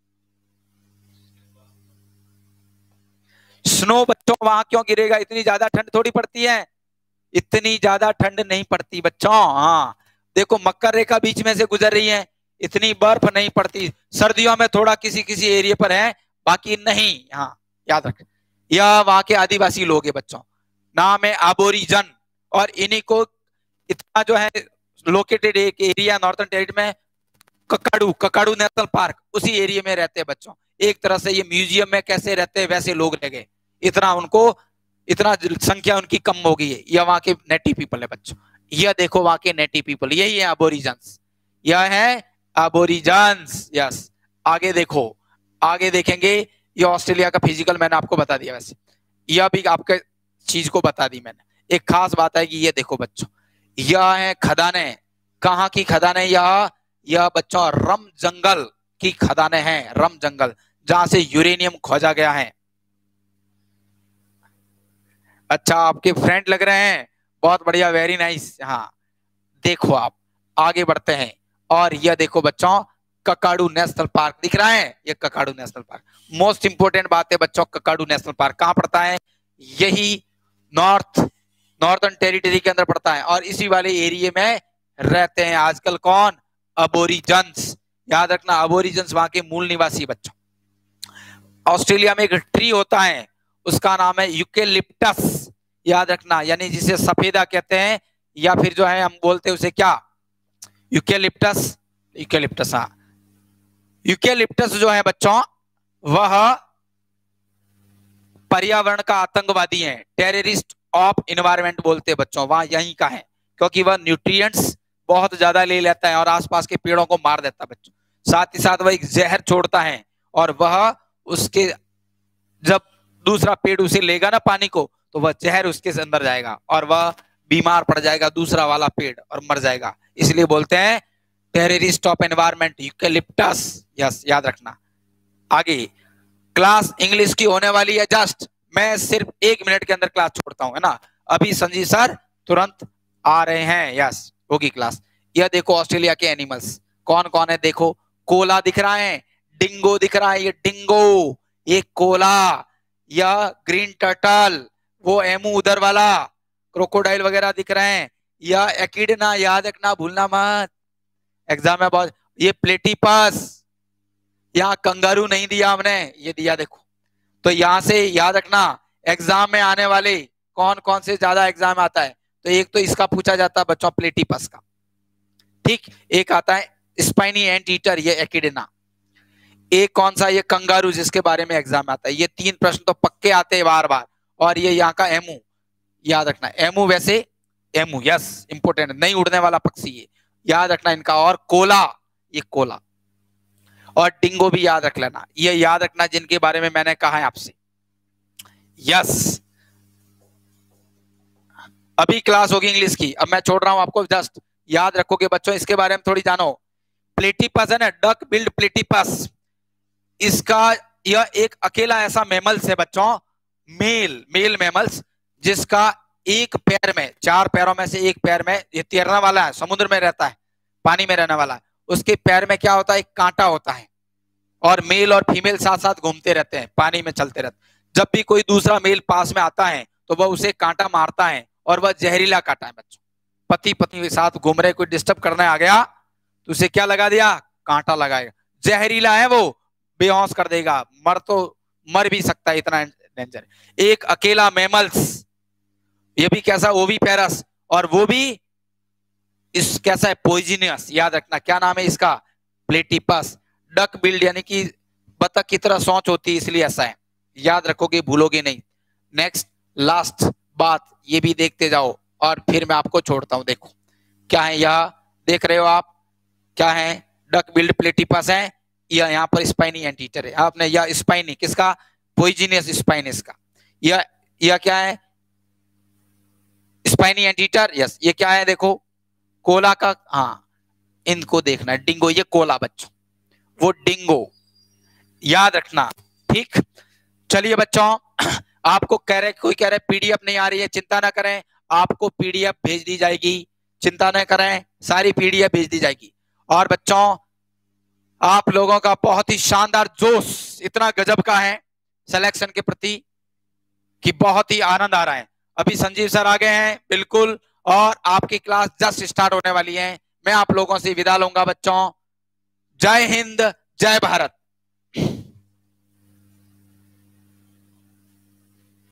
स्नो। बच्चों वहां क्यों गिरेगा, इतनी ज्यादा ठंड थोड़ी पड़ती है, इतनी ज्यादा ठंड नहीं पड़ती बच्चों, हाँ। देखो मकर रेखा बीच में से गुजर रही है, इतनी बर्फ नहीं पड़ती। सर्दियों में थोड़ा किसी किसी एरिया पर है, बाकी नहीं, हाँ, याद रख। यह वहां के आदिवासी लोग है बच्चों, नाम है आबोरिजन, और इन्हीं को इतना जो है लोकेटेड एक एरिया नॉर्थर्न टेरिटरी में, ककाडू, ककाडू नेशनल पार्क, उसी एरिया में रहते हैं बच्चों। एक तरह से ये म्यूजियम में कैसे रहते हैं वैसे लोग रह गए, इतना उनको, इतना संख्या उनकी कम हो गई है। यह वहां के नेटिव पीपल है बच्चों, यह देखो वहां के नेटिव पीपल, यही है अबोरिजन्स, यह है अबोरिजन्स, यस। आगे देखो, आगे देखेंगे, ये ऑस्ट्रेलिया का फिजिकल मैंने आपको बता दिया, वैसे यह भी आपके चीज को बता दी मैंने। एक खास बात है कि ये देखो बच्चों, यह है खदानें, कहाँ की खदानें, यह बच्चों रम जंगल की खदानें हैं, रम जंगल, जहां से यूरेनियम खोजा गया है। अच्छा, आपके फ्रेंड लग रहे हैं, बहुत बढ़िया, वेरी नाइस, हाँ। देखो आप, आगे बढ़ते हैं, और यह देखो बच्चों, ककाडू नेशनल पार्क दिख रहा है, ये Kakadu National Park. Most important बात है बच्चों, ककाडू नेशनल पार्क कहां पड़ता है, यही नॉर्थर्न टेरिटरी के अंदर पड़ता है, और इसी वाले एरिया में रहते हैं आजकल कौन, अबोरिजन्स, याद रखना, अबोरिजन्स वहां के मूल निवासी बच्चों। ऑस्ट्रेलिया में एक ट्री होता है, उसका नाम है यूकेलिप्टस, याद रखना, यानी जिसे सफेदा कहते हैं, या फिर जो है हम बोलते हैं उसे क्या, यूकेलिप्टस, यूकेलिप्टस, हाँ। यूकेलिप्टस जो है बच्चों, वह पर्यावरण का आतंकवादी है, टेररिस्ट ऑफ इन्वायरमेंट बोलते हैं बच्चों, वहां यहीं का है, क्योंकि वह न्यूट्रिएंट्स बहुत ज्यादा ले लेता है और आसपास के पेड़ों को मार देता है बच्चों। साथ ही साथ वह एक जहर छोड़ता है, और वह उसके, जब दूसरा पेड़ उसे लेगा ना पानी को, तो वह जहर उसके अंदर जाएगा और वह बीमार पड़ जाएगा, दूसरा वाला पेड़, और मर जाएगा। इसलिए बोलते हैं terrorist of environment, eucalyptus, yes, याद रखना। आगे क्लास इंग्लिश की होने वाली है जस्ट, मैं सिर्फ 1 मिनट के अंदर क्लास छोड़ता हूं, है ना। अभी संजीव सर तुरंत आ रहे हैं, यस, होगी क्लास। यह देखो ऑस्ट्रेलिया के एनिमल्स कौन कौन है, देखो कोला दिख रहा है, डिंगो दिख रहा है, ये डिंगो, ये कोला, यह ग्रीन टर्टल, वो एमू उधर वाला, क्रोकोडाइल वगैरह दिख रहे हैं, यह एकिडना, याद रखना, भूलना मत, एग्जाम में बहुत, ये प्लेटिपस, यहाँ कंगारू नहीं दिया हमने, ये दिया देखो। तो यहां से याद रखना, एग्जाम में आने वाले कौन कौन से ज्यादा एग्जाम आता है, तो एक तो इसका पूछा जाता है बच्चों, प्लेटिपस का, ठीक। एक आता है स्पाइनी एंट ईटर, ये एकिडना। एक कौन सा, ये कंगारू, जिसके बारे में एग्जाम आता है। ये 3 प्रश्न तो पक्के आते हैं बार बार। और ये यहाँ का एमू, याद रखना, एमू, वैसे एमू, यस, इंपोर्टेंट, नहीं उड़ने वाला पक्षी, ये याद रखना इनका। और कोला, ये कोला, और डिंगो भी याद रख लेना, ये याद रखना, जिनके बारे में मैंने कहा है आपसे, यस। अभी क्लास होगी इंग्लिश की, अब मैं छोड़ रहा हूं आपको, जस्ट याद रखोगे बच्चों, इसके बारे में थोड़ी जानो। प्लेटिपस है ना, डक बिल्ड प्लेटिपस, इसका यह एक अकेला ऐसा मैमल्स है बच्चों, मेल मैमल्स, जिसका एक पैर में, 4 पैरों में से एक पैर में, ये तैरने वाला है, समुद्र में रहता है, पानी में रहने वाला है, उसके पैर में क्या होता है, एक कांटा होता है, और मेल और फीमेल साथ साथ घूमते रहते हैं, पानी में चलते रहते हैं। जब भी कोई दूसरा मेल पास में आता है तो वह उसे कांटा मारता है, और वह जहरीला कांटा है बच्चों। पति पत्नी के साथ घूम रहे, कोई डिस्टर्ब करने आ गया तो उसे क्या लगा दिया, कांटा लगाएगा, जहरीला है वो, बेहोश कर देगा, मर भी सकता है, इतना डेंजर। एक अकेला मैमल्स, ये भी कैसा, वो भी पैरस, और वो भी इस कैसा है, पॉइजनियस। याद रखना क्या नाम है इसका, प्लेटिपस। डक बिल्ड यानी कि बतख की तरह सोच होती है, इसलिए ऐसा है, याद रखोगे, भूलोगे नहीं। नेक्स्ट लास्ट बात ये भी देखते जाओ और फिर मैं आपको छोड़ता हूं। देखो क्या है, यह देख रहे हो आप, क्या है, डक बिल्ड प्लेटिपस है, यह यहाँ पर स्पाइनी एंटीटर है आपने, यह स्पाइनी किसका, पॉइजनियस स्पाइनिस का। यह क्या है, स्पाइनी एंटीटर, यस। ये क्या है, देखो कोला का, हाँ इनको देखना है, डिंगो, ये कोला बच्चों, वो डिंगो, याद रखना, ठीक। चलिए बच्चों, आपको कह रहे, कोई कह रहे पीडीएफ नहीं आ रही है, चिंता ना करें, आपको पीडीएफ भेज दी जाएगी, चिंता ना करें, सारी पीडीएफ भेज दी जाएगी। और बच्चों आप लोगों का बहुत ही शानदार जोश इतना गजब का है सिलेक्शन के प्रति कि बहुत ही आनंद आ रहा है। अभी संजीव सर आ गए हैं, बिल्कुल, और आपकी क्लास जस्ट स्टार्ट होने वाली है। मैं आप लोगों से विदा लूंगा बच्चों। जय हिंद, जय भारत।